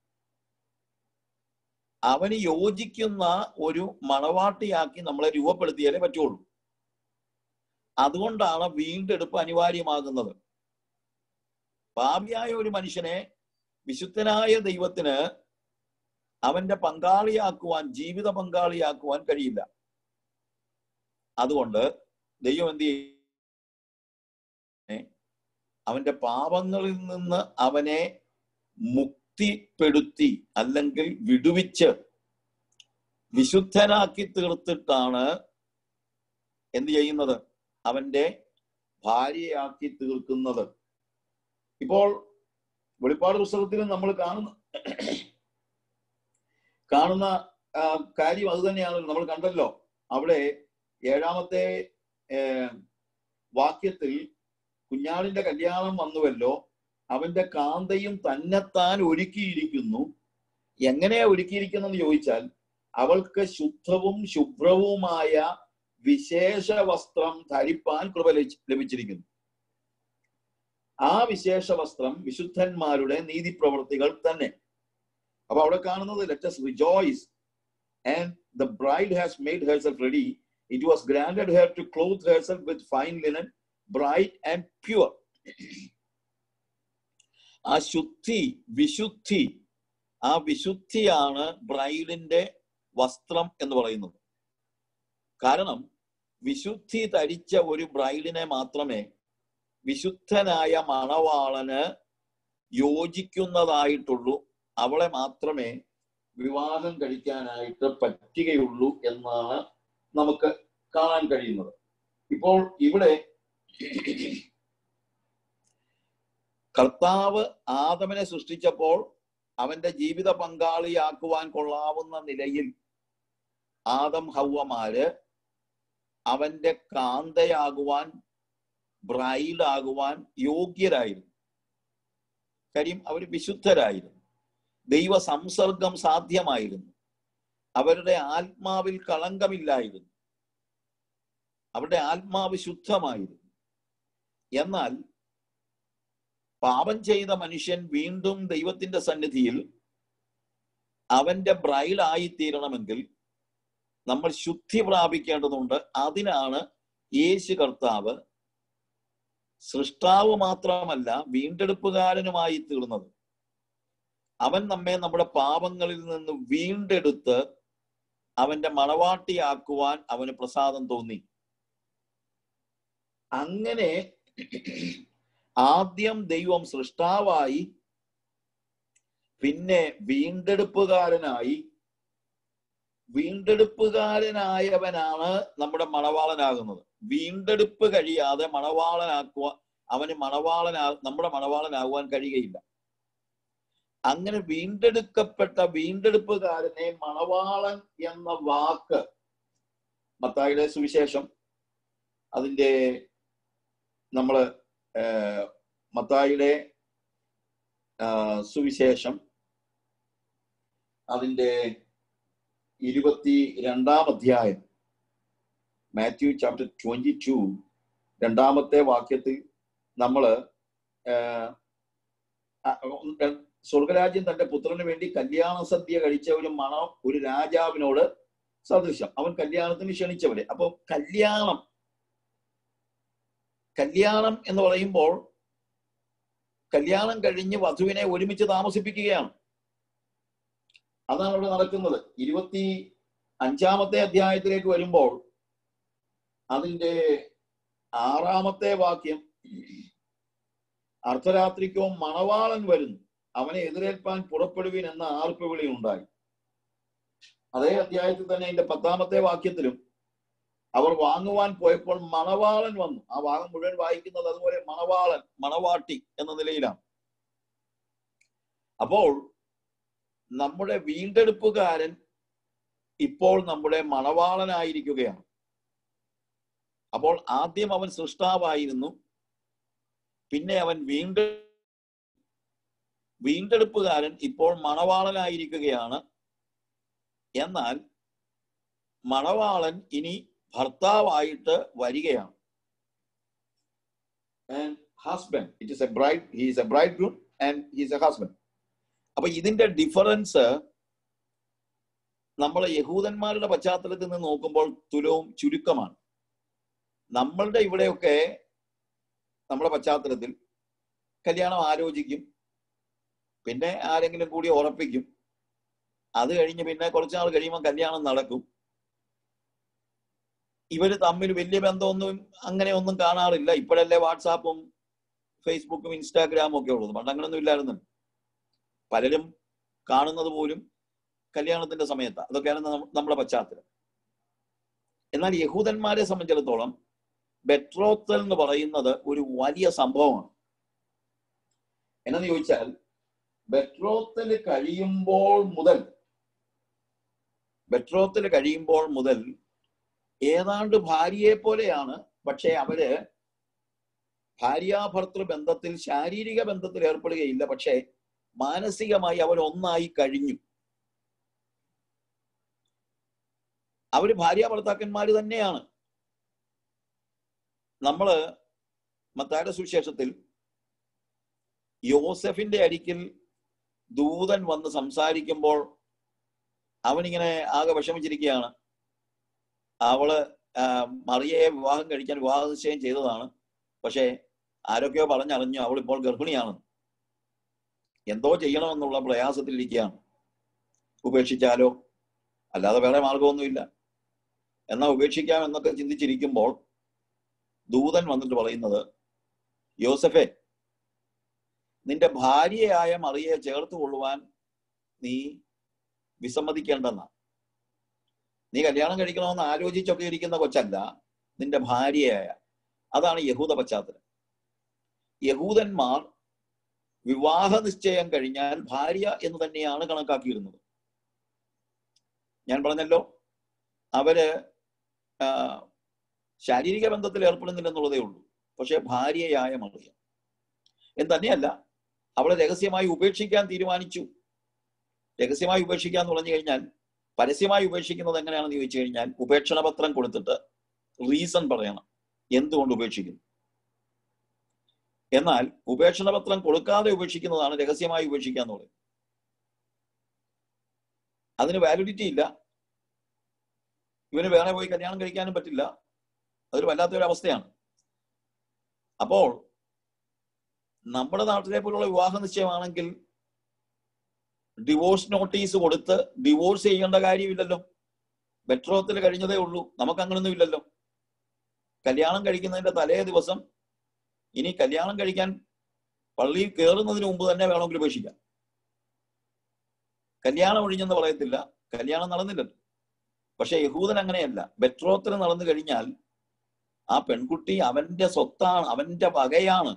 Speaker 1: അവന് യോജിക്കുന്ന ഒരു മണവാട്ടിയാക്കി നമ്മളെ രൂപപ്പെടുത്തിയാലേ പറ്റുള്ളൂ. അതുകൊണ്ടാണ് വീണ്ടെടുപ്പ് അനിവാര്യമാകുന്നത്. പാപിയായ ഒരു മനുഷ്യനെ വിശുദ്ധനായ ദൈവത്തിന് അവന്റെ പങ്കാളിയാക്കുവാൻ, ജീവിത പങ്കാളിയാക്കുവാൻ കഴിയില്ല. അതുകൊണ്ട് ദൈവം എന്ത് ചെയ്യും? അവന്റെ പാപങ്ങളിൽ നിന്ന് അവനെ മുക്തിപ്പെടുത്തി അല്ലെങ്കിൽ വിടുവിച്ച് വിശുദ്ധനാക്കി തീർത്തിട്ടാണ് എന്ത് ചെയ്യുന്നത്? അവന്റെ ഭാര്യയാക്കി തീർക്കുന്നത്. ഇപ്പോൾ വെളിപ്പാട് പുസ്തകത്തിൽ നമ്മൾ കാണുന്ന കാര്യം അത് തന്നെയാണ്. നമ്മൾ കണ്ടല്ലോ, അവിടെ 7-ാമത്തെ വാക്യത്തിൽ കുഞ്ഞാടിന്റെ കല്യാണം വന്നുവല്ലോ, അവന്റെ കാന്തയും തന്നെത്താൻ ഒരുക്കിയിരിക്കുന്നു. എങ്ങനെയാ ഒരുക്കിയിരിക്കുന്നെന്ന് ചോദിച്ചാൽ, അവൾക്ക് ശുദ്ധവും ശുഭ്രവുമായ വിശേഷ വസ്ത്രം ധരിപ്പാൻ കൃപ ലഭിച്ചിരിക്കുന്നു. ആ വിശേഷ വസ്ത്രം വിശുദ്ധന്മാരുടെ നീതിപ്രവൃത്തികൾ തന്നെ. അപ്പൊ അവിടെ കാണുന്നത്, let us rejoice and the bride has made herself ready. It was granted her to clothe herself with fine linen, bright and pure. ആ വിശുദ്ധി, ആ വിശുദ്ധിയാണ് ബ്രൈഡിന്റെ വസ്ത്രം എന്ന് പറയുന്നത്. കാരണം വിശുദ്ധി ധരിച്ച ഒരു ബ്രൈഡിനെ മാത്രമേ വിശുദ്ധനായ മണവാളന് യോജിക്കുന്നതായിട്ടുള്ളൂ, അവളെ മാത്രമേ വിവാഹം കഴിക്കാനായിട്ട് പറ്റുകയുള്ളൂ എന്നാണ് നമുക്ക് കാണാൻ കഴിയുന്നത്. ഇപ്പോൾ ഇവിടെ കർത്താവ് ആദമിനെ സൃഷ്ടിച്ചപ്പോൾ അവന്റെ ജീവിത പങ്കാളിയാക്കുവാൻ കൊള്ളാവുന്ന നിലയിൽ ആദം ഹവ്വമാര് അവന്റെ കാന്തയാകുവാൻ, ബ്രൈഡാകുവാൻ യോഗ്യരായിരുന്നു. കാര്യം അവർ വിശുദ്ധരായിരുന്നു, ദൈവ സംസർഗം സാധ്യമായിരുന്നു, അവരുടെ ആത്മാവിൽ കളങ്കമില്ലായിരുന്നു, അവരുടെ ആത്മാവ് ശുദ്ധമായിരുന്നു. എന്നാൽ പാപം ചെയ്ത മനുഷ്യൻ വീണ്ടും ദൈവത്തിന്റെ സന്നിധിയിൽ അവന്റെ ബ്രൈഡായിത്തീരണമെങ്കിൽ നമ്മൾ ശുദ്ധി പ്രാപിക്കേണ്ടതുണ്ട്. അതിനാണ് യേശു കർത്താവ് സൃഷ്ടാവ് മാത്രമല്ല വീണ്ടെടുപ്പുകാരനുമായി തീർന്നത്. അവൻ നമ്മെ നമ്മുടെ പാപങ്ങളിൽ നിന്ന് വീണ്ടെടുത്ത് അവന്റെ മണവാട്ടിയാക്കുവാൻ അവന് പ്രസാദം തോന്നി. അങ്ങനെ ആദ്യം ദൈവം സൃഷ്ടാവായി, പിന്നെ വീണ്ടെടുപ്പുകാരനായവനാണ് നമ്മുടെ മണവാളനാകുന്നത്. വീണ്ടെടുപ്പ് കഴിയാതെ നമ്മുടെ മണവാളനാകുവാൻ കഴിയുകയില്ല. അങ്ങനെ വീണ്ടെടുക്കപ്പെട്ട വീണ്ടെടുപ്പുകാരനെ മണവാളൻ എന്ന വാക്ക് മത്തായിയുടെ സുവിശേഷം, അതിൻ്റെ മത്തായിയുടെ സുവിശേഷം അതിൻ്റെ 22-ാം അധ്യായം, മാത്യു ചാപ്റ്റർ 22 2-ാമത്തെ വാക്യത്തിൽ സ്വർഗരാജ്യം തന്റെ പുത്രന് വേണ്ടി കല്യാണ സദ്യ കഴിച്ച ഒരു രാജാവിനോട് സദൃശം. അവൻ കല്യാണത്തിന് ക്ഷണിച്ചവരെ. അപ്പൊ കല്യാണം എന്ന് പറയുമ്പോൾ കല്യാണം കഴിഞ്ഞ് വധുവിനെ ഒരുമിച്ച് താമസിപ്പിക്കുകയാണ്. അതാണ് അവിടെ നടക്കുന്നത്. 25-ാമത്തെ അധ്യായത്തിലേക്ക് വരുമ്പോൾ അതിൻ്റെ 6-ാമത്തെ വാക്യം, അർദ്ധരാത്രിക്കോ മണവാളൻ വരുന്നു, അവനെ എതിരേൽപ്പാൻ പുറപ്പെടുവിൻ എന്ന ആർപ്പുവിളി ഉണ്ടായി. അതേ അധ്യായത്തിൽ തന്നെ അതിന്റെ 10-ാമത്തെ വാക്യത്തിലും അവർ വാങ്ങുവാൻ പോയപ്പോൾ മണവാളൻ വന്നു. ആ ഭാഗം മുഴുവൻ വായിക്കുന്നത് അതുപോലെ മണവാളൻ, മണവാട്ടി എന്ന നിലയിലാണ്. അപ്പോൾ നമ്മുടെ വീണ്ടെടുപ്പുകാരൻ ഇപ്പോൾ നമ്മുടെ മണവാളനായിരിക്കുകയാണ്. അപ്പോൾ ആദ്യം അവൻ സൃഷ്ടാവായിരുന്നു, പിന്നെ അവൻ വീണ്ടെടുപ്പുകാരൻ ഇപ്പോൾ മണവാളനായിരിക്കുകയാണ്. എന്നാൽ മണവാളൻ ഇനി ഭർത്താവായിട്ട് വരികയാണ്. And husband, it is a bride, he is a bridegroom and he is a husband. അപ്പൊ ഇതിന്റെ ഡിഫറൻസ് നമ്മളെ യഹൂദന്മാരുടെ പശ്ചാത്തലത്തിൽ നിന്ന് നോക്കുമ്പോൾ തുലവും ചുരുക്കമാണ്. നമ്മളുടെ ഇവിടെയൊക്കെ നമ്മുടെ പശ്ചാത്തലത്തിൽ കല്യാണം ആലോചിക്കും, പിന്നെ ആരെങ്കിലും കൂടി ഉറപ്പിക്കും, അത് കഴിഞ്ഞ് പിന്നെ കുറച്ചാൾ കഴിയുമ്പോൾ കല്യാണം നടക്കും. ഇവര് തമ്മിൽ വലിയ ബന്ധമൊന്നും അങ്ങനെ ഒന്നും കാണാറില്ല. ഇപ്പോഴല്ലേ വാട്സാപ്പും ഫേസ്ബുക്കും ഇൻസ്റ്റാഗ്രാമും ഒക്കെ ഉള്ളത്. പണ്ട് അങ്ങനൊന്നും ഇല്ലായിരുന്നു. പലരും കാണുന്നത് പോലും കല്യാണത്തിന്റെ സമയത്താണ്. അതൊക്കെയാണ് നമ്മുടെ പശ്ചാത്തലം. എന്നാൽ യഹൂദന്മാരെ സംബന്ധിച്ചിടത്തോളം ബെട്രോത്തൽ എന്ന് പറയുന്നത് ഒരു വലിയ സംഭവമാണ്. എന്നു ചോദിച്ചാൽ ബെട്രോത്തൽ കഴിയുമ്പോൾ മുതൽ ഏതാണ്ട് ഭാര്യയെ പോലെയാണ്. പക്ഷെ അവര് ഭാര്യാഭർത്തൃ ബന്ധത്തിൽ, ശാരീരിക ബന്ധത്തിൽ ഏർപ്പെടുകയില്ല. പക്ഷെ മാനസികമായി അവർ ഒന്നായി കഴിഞ്ഞു. അവര് ഭാര്യാഭർത്താക്കന്മാര് തന്നെയാണ്. നമ്മള് മത്തായിയുടെ സുവിശേഷത്തിൽ യോസെഫിന്റെ അരികിൽ ദൂതൻ വന്ന് സംസാരിക്കുമ്പോൾ അവനിങ്ങനെ ആകെ വിഷമിച്ചിരിക്കുകയാണ്. അവള് മറിയയെ വിവാഹം കഴിക്കാൻ വിവാഹ നിശ്ചയം ചെയ്തതാണ്. പക്ഷെ ആരൊക്കെയോ പറഞ്ഞറിഞ്ഞു അവൾ ഇപ്പോൾ ഗർഭിണിയാണ്. എന്തോ ചെയ്യണമെന്നുള്ള പ്രയാസത്തിലിരിക്കുകയാണ്. ഉപേക്ഷിച്ചാലോ, അല്ലാതെ വേറെ മാർഗമൊന്നുമില്ല. എന്നാ ഉപേക്ഷിക്കാം എന്നൊക്കെ ചിന്തിച്ചിരിക്കുമ്പോൾ ദൂതൻ വന്നിട്ട് പറയുന്നത്, യോസഫേ, നിന്റെ ഭാര്യയായ മറിയയെ ചേർത്ത് കൊള്ളുവാൻ നീ വിസമ്മതിക്കേണ്ടെന്ന. നീ കല്യാണം കഴിക്കണമെന്ന് ആലോചിച്ചൊക്കെ ഇരിക്കുന്ന കൊച്ചല്ല, നിന്റെ ഭാര്യയായ. അതാണ് യഹൂദ പശ്ചാത്തലം. യഹൂദന്മാർ വിവാഹ നിശ്ചയം കഴിഞ്ഞാൽ ഭാര്യ എന്ന് തന്നെയാണ് കണക്കാക്കിയിരുന്നത്. ഞാൻ പറഞ്ഞല്ലോ, അവര് ശാരീരിക ബന്ധത്തിൽ ഏർപ്പെടുന്നില്ലെന്നുള്ളതേ ഉള്ളൂ. പക്ഷെ ഭാര്യയായ മറിയ എന്ന് തന്നെയല്ല, അവളെ രഹസ്യമായി ഉപേക്ഷിക്കാൻ തീരുമാനിച്ചു. രഹസ്യമായി ഉപേക്ഷിക്കുക എന്ന് പറഞ്ഞു കഴിഞ്ഞാൽ, പരസ്യമായി ഉപേക്ഷിക്കുന്നത് എങ്ങനെയാണെന്ന് ചോദിച്ചു കഴിഞ്ഞാൽ, ഉപേക്ഷണ പത്രം കൊടുത്തിട്ട് റീസൺ പറയണം എന്തുകൊണ്ട് ഉപേക്ഷിക്കുന്നു. എന്നാൽ ഉപേക്ഷണ പത്രം കൊടുക്കാതെ ഉപേക്ഷിക്കുന്നതാണ് രഹസ്യമായി ഉപേക്ഷിക്കുക എന്ന് പറയുന്നത്. അതിന് വാലിഡിറ്റി ഇല്ല. ഇവന് വേറെ പോയി കല്യാണം കഴിക്കാനും പറ്റില്ല. അതൊരു വല്ലാത്തൊരു അവസ്ഥയാണ്. അപ്പോൾ നമ്മുടെ നാട്ടിലെ പോലുള്ള വിവാഹ നിശ്ചയമാണെങ്കിൽ ഡിവോഴ്സ് നോട്ടീസ് കൊടുത്ത് ഡിവോഴ്സ് ചെയ്യേണ്ട കാര്യമില്ലല്ലോ. ബെട്രോത്തിൽ കഴിഞ്ഞതേ ഉള്ളൂ. നമുക്ക് അങ്ങനൊന്നും ഇല്ലല്ലോ. കല്യാണം കഴിക്കുന്നതിന്റെ തലേ ദിവസം, ഇനി കല്യാണം കഴിക്കാൻ പള്ളിയിൽ കയറുന്നതിന് മുമ്പ് തന്നെ വേണമെങ്കിൽ ഉപേക്ഷിക്കാം. കല്യാണം ഒഴിഞ്ഞെന്ന് പറയത്തില്ല, കല്യാണം നടന്നില്ലല്ലോ. പക്ഷെ യഹൂദൻ അങ്ങനെയല്ല. ബെട്രോത്തിൽ നടന്നു കഴിഞ്ഞാൽ ആ പെൺകുട്ടി അവന്റെ സ്വത്താണ്, അവന്റെ വകയാണ്.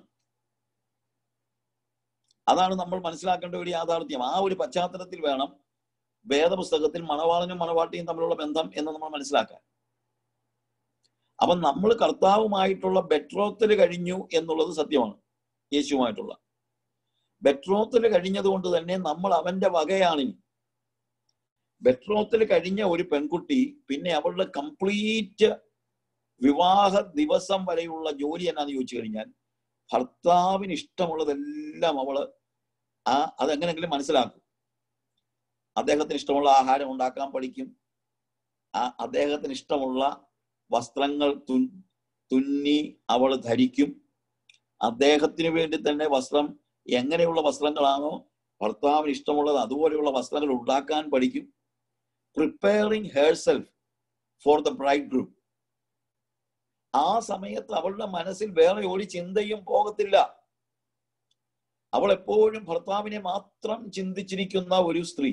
Speaker 1: അതാണ് നമ്മൾ മനസ്സിലാക്കേണ്ട ഒരു യാഥാർത്ഥ്യം. ആ ഒരു പശ്ചാത്തലത്തിൽ വേണം വേദപുസ്തകത്തിൽ മണവാളനും മണവാട്ടിയും തമ്മിലുള്ള ബന്ധം എന്ന് നമ്മൾ മനസ്സിലാക്കാൻ. അപ്പൊ നമ്മൾ കർത്താവുമായിട്ടുള്ള ബെട്രോത്തിൽ കഴിഞ്ഞു എന്നുള്ളത് സത്യമാണ്. യേശുവുമായിട്ടുള്ള ബെട്രോത്തിൽ കഴിഞ്ഞത് കൊണ്ട് തന്നെ നമ്മൾ അവന്റെ വകയാണ്. ബെട്രോത്തിൽ കഴിഞ്ഞ ഒരു പെൺകുട്ടി പിന്നെ അവളുടെ കംപ്ലീറ്റ് വിവാഹ ദിവസം വരെയുള്ള ജോലി എന്നാന്ന് ചോദിച്ചു കഴിഞ്ഞാൽ, ഭർത്താവിന് ഇഷ്ടമുള്ളതെല്ലാം അവള് അതെങ്ങനെങ്കിലും മനസ്സിലാക്കും. അദ്ദേഹത്തിന് ഇഷ്ടമുള്ള ആഹാരം ഉണ്ടാക്കാൻ പഠിക്കും. അദ്ദേഹത്തിന് ഇഷ്ടമുള്ള വസ്ത്രങ്ങൾ തുന്നി അവൾ ധരിക്കും. അദ്ദേഹത്തിന് വേണ്ടി തന്നെ വസ്ത്രം, എങ്ങനെയുള്ള വസ്ത്രങ്ങളാണോ ഭർത്താവിന് ഇഷ്ടമുള്ളത് അതുപോലെയുള്ള വസ്ത്രങ്ങൾ ഉണ്ടാക്കാൻ പഠിക്കും. Preparing herself for the bridegroom. ആ സമയത്ത് അവളുടെ മനസ്സിൽ വേറെ ഒരു ചിന്തയും പോകത്തില്ല. അവൾ എപ്പോഴും ഭർത്താവിനെ മാത്രം ചിന്തിച്ചിരിക്കുന്ന ഒരു സ്ത്രീ.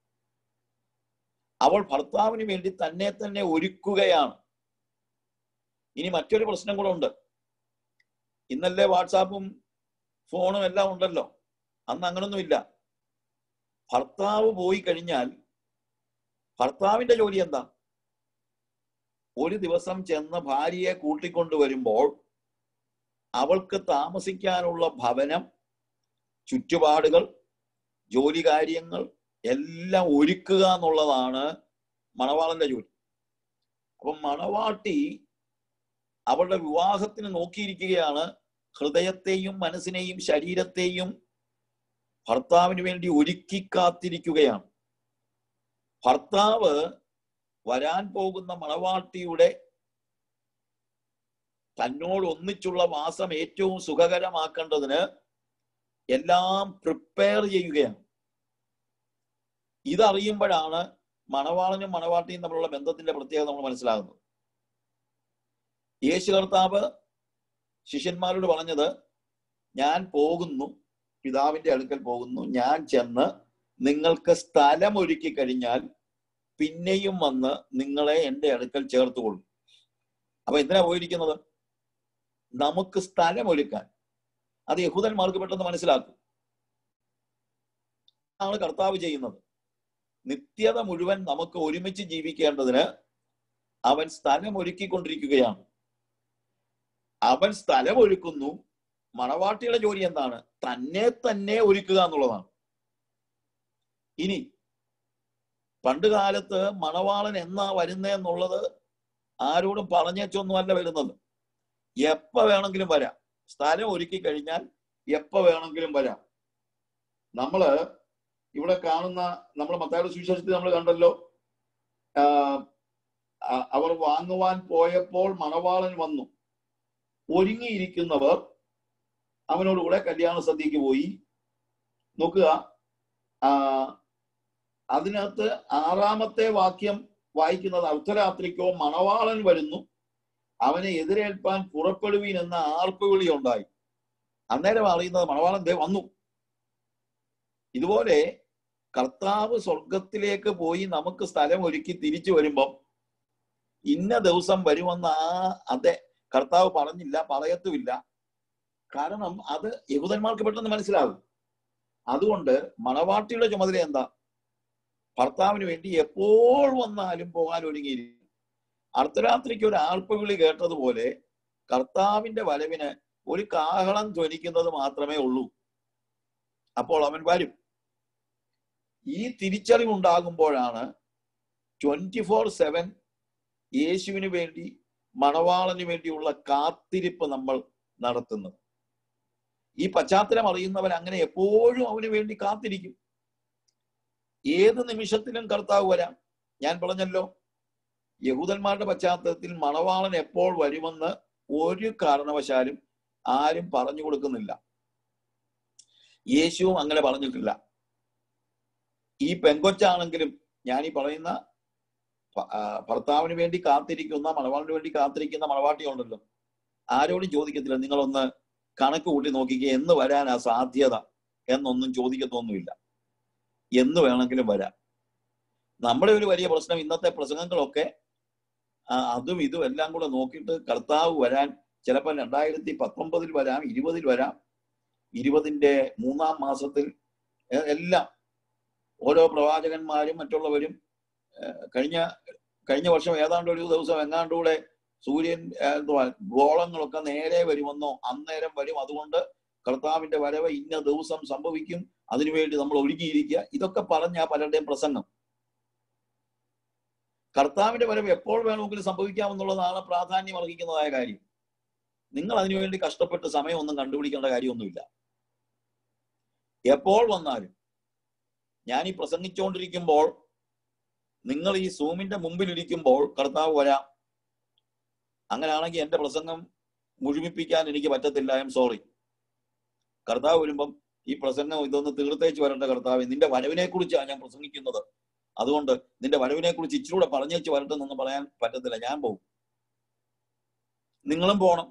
Speaker 1: അവൾ ഭർത്താവിന് വേണ്ടി തന്നെ ഒരുക്കുകയാണ്. ഇനി മറ്റൊരു പ്രശ്നം കൂടെ ഉണ്ട്. ഇന്നല്ലേ വാട്സാപ്പും ഫോണും എല്ലാം ഉണ്ടല്ലോ. അന്ന് അങ്ങനൊന്നുമില്ല. ഭർത്താവ് പോയി കഴിഞ്ഞാൽ ഭർത്താവിന്റെ ജോലി എന്താ? ഒരു ദിവസം ചെന്ന് ഭാര്യയെ കൂട്ടിക്കൊണ്ടുവരുമ്പോൾ അവൾക്ക് താമസിക്കാനുള്ള ഭവനം, ചുറ്റുപാടുകൾ, ജോലി കാര്യങ്ങൾ എല്ലാം ഒരുക്കുക എന്നുള്ളതാണ് മണവാളന്റെ ജോലി. അപ്പം മണവാട്ടി അവളുടെ വിവാഹത്തിന് നോക്കിയിരിക്കുകയാണ്. ഹൃദയത്തെയും മനസ്സിനെയും ശരീരത്തെയും ഭർത്താവിന് വേണ്ടി ഒരുക്കി കാത്തിരിക്കുകയാണ്. ഭർത്താവ് വരാൻ പോകുന്ന മണവാട്ടിയുടെ തന്നോട് ഒന്നിച്ചുള്ള വാസം ഏറ്റവും സുഖകരമാക്കേണ്ടതിന് എല്ലാം പ്രിപ്പയർ ചെയ്യുകയാണ്. ഇതറിയുമ്പോഴാണ് മണവാളനും മണവാട്ടിയും തമ്മിലുള്ള ബന്ധത്തിന്റെ പ്രത്യേകത നമ്മൾ മനസ്സിലാകുന്നത്. യേശു കർത്താവ് ശിഷ്യന്മാരോട് പറഞ്ഞത്, ഞാൻ പോകുന്നു, പിതാവിന്റെ അടുക്കൽ പോകുന്നു, ഞാൻ ചെന്ന് നിങ്ങൾക്ക് സ്ഥലം ഒരുക്കി കഴിഞ്ഞാൽ പിന്നെയും വന്ന് നിങ്ങളെ എൻ്റെ അടുക്കൽ ചേർത്തുകൊള്ളും. അപ്പൊ എന്തിനാ പോയിരിക്കുന്നത്? നമുക്ക് സ്ഥലമൊരുക്കാൻ. അത് യഹൂദന്മാർക്ക് പെട്ടെന്ന് മനസ്സിലാക്കും. ആണ് കർത്താവ് ചെയ്യുന്നത്. നിത്യത മുഴുവൻ നമുക്ക് ഒരുമിച്ച് ജീവിക്കേണ്ടതിന് അവൻ സ്ഥലം ഒരുക്കിക്കൊണ്ടിരിക്കുകയാണ്. അവൻ സ്ഥലം ഒരുക്കുന്നു. മണവാട്ടിയുടെ ജോലി എന്താണ്? തന്നെ തന്നെ ഒരുക്കുക എന്നുള്ളതാണ്. ഇനി പണ്ട് കാലത്ത് മണവാളൻ എന്നാ വരുന്നതെന്നുള്ളത് ആരോടും പറഞ്ഞൊന്നുമല്ല വരുന്നത്. എപ്പ വേണമെങ്കിലും വരാം. സ്ഥലം ഒരുക്കി കഴിഞ്ഞാൽ എപ്പ വേണമെങ്കിലും വരാം. നമ്മള് ഇവിടെ കാണുന്ന നമ്മൾ മത്തായിയുടെ സുവിശേഷത്തിൽ നമ്മൾ കണ്ടല്ലോ, അവർ വാങ്ങുവാൻ പോയപ്പോൾ മണവാളൻ വന്നു. ഒരുങ്ങിയിരിക്കുന്നവർ അവനോടുകൂടെ കല്യാണ സദ്യക്ക് പോയി. നോക്കുക, അതിനകത്ത് 6-ാമത്തെ വാക്യം വായിക്കുന്നത്, അർദ്ധരാത്രിക്കോ മണവാളൻ വരുന്നു, അവനെ എതിരേൽപ്പാൻ പുറപ്പെടുവീൻ എന്ന ആർപ്പുവിളി ഉണ്ടായി. അന്നേരം അറിയുന്നത് മണവാളൻ ദേ വന്നു. ഇതുപോലെ കർത്താവ് സ്വർഗത്തിലേക്ക് പോയി നമുക്ക് സ്ഥലം ഒരുക്കി തിരിച്ചു വരുമ്പം ഇന്ന ദിവസം വരുമെന്ന് അതെ കർത്താവ് പറഞ്ഞില്ല, പറയത്തുമില്ല. കാരണം അത് യഹൂദന്മാർക്ക് പെട്ടെന്ന് മനസ്സിലാകും. അതുകൊണ്ട് മണവാട്ടിയുടെ ചുമതല എന്താ? ഭർത്താവിന് വേണ്ടി എപ്പോൾ വന്നാലും പോകാൻ ഒരുങ്ങിയിരിക്കും. അർദ്ധരാത്രിക്ക് ഒരു ആർപ്പുവിളി കേട്ടതുപോലെ കർത്താവിന്റെ വരവിന് ഒരു കാഹളം ധ്വനിക്കുന്നത് മാത്രമേ ഉള്ളൂ. അപ്പോൾ അവൻ വരും. ഈ തിരിച്ചറിവുണ്ടാകുമ്പോഴാണ് 24/7 യേശുവിന് വേണ്ടി, മണവാളന് വേണ്ടിയുള്ള കാത്തിരിപ്പ് നമ്മൾ നടത്തുന്നത്. ഈ പശ്ചാത്തലം അറിയുന്നവൻ അങ്ങനെ എപ്പോഴും അവന് വേണ്ടി കാത്തിരിക്കും. ഏത് നിമിഷത്തിലും കർത്താവ് വരാം. ഞാൻ പറഞ്ഞല്ലോ, യഹൂദന്മാരുടെ പശ്ചാത്തലത്തിൽ മണവാളൻ എപ്പോൾ വരുമെന്ന് ഒരു കാരണവശാലും ആരും പറഞ്ഞു കൊടുക്കുന്നില്ല. യേശുവും അങ്ങനെ പറഞ്ഞിട്ടില്ല. ഈ പെങ്കൊച്ചാണെങ്കിലും, ഞാൻ ഈ പറയുന്ന ഭർത്താവിന് വേണ്ടി കാത്തിരിക്കുന്ന, മണവാളിന് വേണ്ടി കാത്തിരിക്കുന്ന മണവാട്ടി ഉണ്ടല്ലോ, ആരോടും ചോദിക്കത്തില്ല നിങ്ങളൊന്ന് കണക്ക് കൂട്ടി നോക്കിക്കുക എന്ന് വരാനാ സാധ്യത എന്നൊന്നും ചോദിക്കത്തൊന്നുമില്ല. എന്ന് വേണമെങ്കിലും വരാം. നമ്മുടെ ഒരു വലിയ പ്രശ്നം ഇന്നത്തെ പ്രസംഗങ്ങളൊക്കെ അതും ഇതും എല്ലാം കൂടെ നോക്കിയിട്ട് കർത്താവ് വരാൻ ചിലപ്പോൾ 2019 വരാം, 20 വരാം, 20ന്റെ 3-ാം മാസത്തിൽ എല്ലാം ഓരോ പ്രവാചകന്മാരും മറ്റുള്ളവരും കഴിഞ്ഞ വർഷം ഏതാണ്ട് ഒരു ദിവസം എങ്ങാണ്ടൂടെ സൂര്യൻ ഗോളങ്ങളൊക്കെ നേരെ വരുമെന്നോ അന്നേരം വരും, അതുകൊണ്ട് കർത്താവിന്റെ വരവ് ഇന്ന ദിവസം സംഭവിക്കും, അതിനുവേണ്ടി നമ്മൾ ഒരുങ്ങിയിരിക്കുക, ഇതൊക്കെ പറഞ്ഞ പലരുടെയും പ്രസംഗം. കർത്താവിന്റെ വരവ് എപ്പോൾ വേണമെങ്കിലും സംഭവിക്കാമെന്നുള്ളതാണ് പ്രാധാന്യം അർഹിക്കുന്നതായ കാര്യം. നിങ്ങൾ അതിനുവേണ്ടി കഷ്ടപ്പെട്ട് സമയമൊന്നും കണ്ടുപിടിക്കേണ്ട കാര്യമൊന്നുമില്ല. എപ്പോൾ വന്നാലും ഞാൻ ഈ പ്രസംഗിച്ചുകൊണ്ടിരിക്കുമ്പോൾ, നിങ്ങൾ ഈ സൂമിന്റെ മുമ്പിലിരിക്കുമ്പോൾ കർത്താവ് വരാം. അങ്ങനെയാണെങ്കിൽ എന്റെ പ്രസംഗം മുഴുമിപ്പിക്കാൻ എനിക്ക് പറ്റത്തില്ല. I'm sorry. കർത്താവ് വരുമ്പം ഈ പ്രസംഗം ഇതൊന്ന് തീർത്തേച്ച് വരേണ്ട കർത്താവ്, നിന്റെ വരവിനെ കുറിച്ചാണ് ഞാൻ പ്രസംഗിക്കുന്നത്, അതുകൊണ്ട് നിന്റെ വരവിനെ കുറിച്ച് ഇച്ചിരൂടെ പറഞ്ഞേച്ച് വരട്ടെ എന്നൊന്നും പറയാൻ പറ്റത്തില്ല. ഞാൻ പോകും, നിങ്ങളും പോകണം.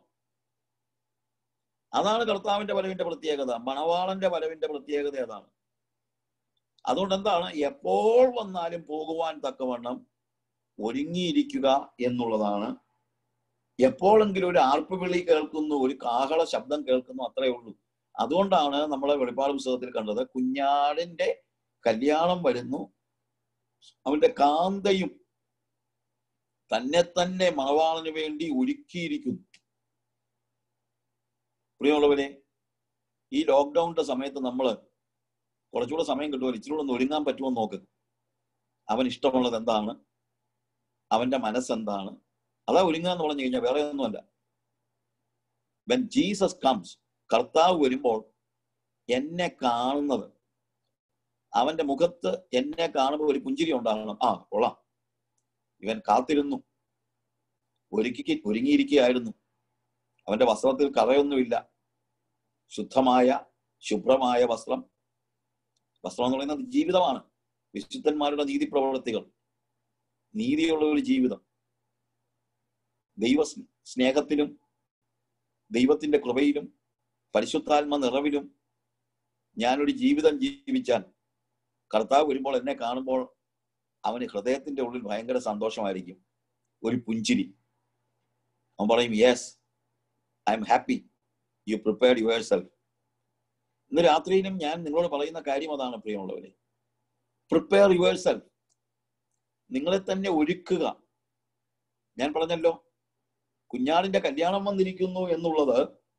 Speaker 1: അതാണ് കർത്താവിന്റെ വരവിന്റെ പ്രത്യേകത. മണവാളന്റെ വരവിന്റെ പ്രത്യേകത അതാണ്. അതുകൊണ്ട് എന്താണ്, എപ്പോൾ വന്നാലും പോകുവാൻ തക്കവണ്ണം ഒരുങ്ങിയിരിക്കുക എന്നുള്ളതാണ്. എപ്പോഴെങ്കിലും ഒരു ആർപ്പുവിളി കേൾക്കുന്നു, ഒരു കാഹള ശബ്ദം കേൾക്കുന്നു, അത്രയേ ഉള്ളൂ. അതുകൊണ്ടാണ് നമ്മളെ വെളിപ്പാട് പുസ്തകത്തിൽ കണ്ടത്, കുഞ്ഞാടിന്റെ കല്യാണം വരുന്നു, അവന്റെ കാന്തയും തന്നെ തന്നെ മണവാളന് വേണ്ടി ഒരുക്കിയിരിക്കുന്നു. പ്രിയമുള്ളവരെ, ഈ ലോക്ക്ഡൌണിന്റെ സമയത്ത് നമ്മൾ കുറച്ചുകൂടെ സമയം കിട്ടുമോ, ഇച്ചിരൂടെ ഒന്ന് ഒരുങ്ങാൻ പറ്റുമോ നോക്ക്. അവൻ ഇഷ്ടമുള്ളത് എന്താണ്, അവന്റെ മനസ്സെന്താണ്, അതാ ഒരുങ്ങുക എന്ന് പറഞ്ഞു കഴിഞ്ഞാൽ വേറെ ഒന്നുമല്ല. വെൻ ജീസസ് കംസ്, കർത്താവ് വരുമ്പോൾ എന്നെ കാണുന്നത്, അവന്റെ മുഖത്ത് എന്നെ കാണുമ്പോൾ ഒരു പുഞ്ചിരി ഉണ്ടാകണം. ആ കൊള്ളാം, ഇവൻ കാത്തിരുന്നു, ഒരുങ്ങിയിരിക്കുകയായിരുന്നു, അവന്റെ വസ്ത്രത്തിൽ കറയൊന്നുമില്ല, ശുദ്ധമായ ശുഭ്രമായ വസ്ത്രം. വസ്ത്രം എന്ന് പറയുന്നത് ജീവിതമാണ്, വിശുദ്ധന്മാരുടെ നീതി പ്രവർത്തികൾ, നീതിയുള്ള ഒരു ജീവിതം. ദൈവ സ്നേഹത്തിലും ദൈവത്തിന്റെ കൃപയിലും പരിശുദ്ധാത്മ നിറവിലും ഞാനൊരു ജീവിതം ജീവിച്ചാൽ കർത്താവ് വരുമ്പോൾ എന്നെ കാണുമ്പോൾ അവന് ഹൃദയത്തിന്റെ ഉള്ളിൽ ഭയങ്കര സന്തോഷമായിരിക്കും, ഒരു പുഞ്ചിരി. അവൻ പറയും, yes, I'm happy you prepared yourself. ഇന്ന് രാത്രിയിലും ഞാൻ നിങ്ങളോട് പറയുന്ന കാര്യം അതാണ് പ്രിയമുള്ളവരെ. Prepare yourself. നിങ്ങളെ തന്നെ ഒരുക്കുക. ഞാൻ പറഞ്ഞല്ലോ, കുഞ്ഞാടിന്റെ കല്യാണം വന്നിരിക്കുന്നു എന്നുള്ളത്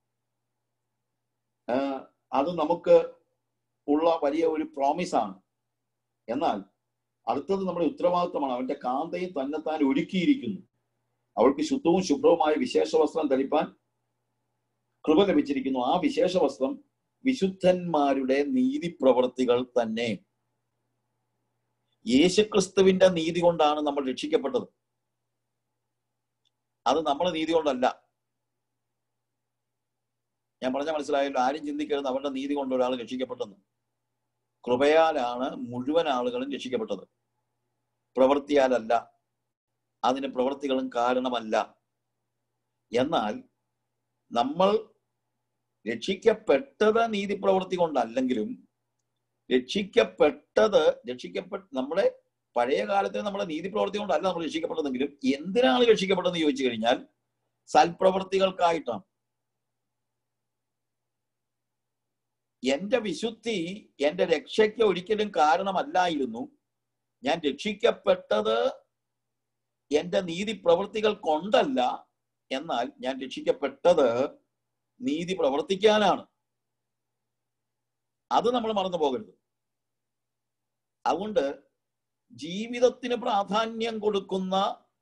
Speaker 1: അത് നമുക്ക് ഉള്ള വലിയ ഒരു പ്രോമിസാണ്. എന്നാൽ അടുത്തത് നമ്മുടെ ഉത്തരവാദിത്തമാണ്. അവന്റെ കാന്തയും തന്നെത്താൻ ഒരുക്കിയിരിക്കുന്നു. അവൾക്ക് ശുദ്ധവും ശുഭ്രവുമായ വിശേഷ വസ്ത്രം ധരിപ്പാൻ കൃപ ലഭിച്ചിരിക്കുന്നു. ആ വിശേഷ വസ്ത്രം വിശുദ്ധന്മാരുടെ നീതി പ്രവർത്തികൾ തന്നെ. യേശുക്രിസ്തുവിന്റെ നീതി കൊണ്ടാണ് നമ്മൾ രക്ഷിക്കപ്പെട്ടത്. അത് നമ്മുടെ നീതി കൊണ്ടല്ല. ഞാൻ പറഞ്ഞാൽ മനസ്സിലായല്ലോ. ആരും ചിന്തിക്കരുത് അവരുടെ നീതി കൊണ്ട് ഒരാൾ രക്ഷിക്കപ്പെട്ടെന്ന്. കൃപയാലാണ് മുഴുവൻ ആളുകളും രക്ഷിക്കപ്പെട്ടത്, പ്രവൃത്തിയാലല്ല. അതിന് പ്രവൃത്തികളും കാരണമല്ല. എന്നാൽ നമ്മൾ രക്ഷിക്കപ്പെട്ടത് നീതി പ്രവൃത്തി കൊണ്ടല്ലെങ്കിലും നമ്മുടെ പഴയ കാലത്തെ നമ്മുടെ നീതി പ്രവൃത്തി കൊണ്ടല്ല നമ്മൾ രക്ഷിക്കപ്പെട്ടതെങ്കിലും എന്തിനാണ് രക്ഷിക്കപ്പെട്ടതെന്ന് ചോദിച്ചു കഴിഞ്ഞാൽ സൽപ്രവൃത്തികൾക്കായിട്ടാണ്. എന്റെ വിശുദ്ധി എന്റെ രക്ഷയ്ക്ക് ഒരിക്കലും കാരണമല്ലായിരുന്നു. ഞാൻ രക്ഷിക്കപ്പെട്ടത് എന്റെ നീതി പ്രവൃത്തികൾ കൊണ്ടല്ല, എന്നാൽ ഞാൻ രക്ഷിക്കപ്പെട്ടത് നീതി പ്രവർത്തിക്കാനാണ്. അത് നമ്മൾ മറന്നു പോകരുത്. അതുകൊണ്ട് ജീവിതത്തിന് പ്രാധാന്യം കൊടുക്കുന്ന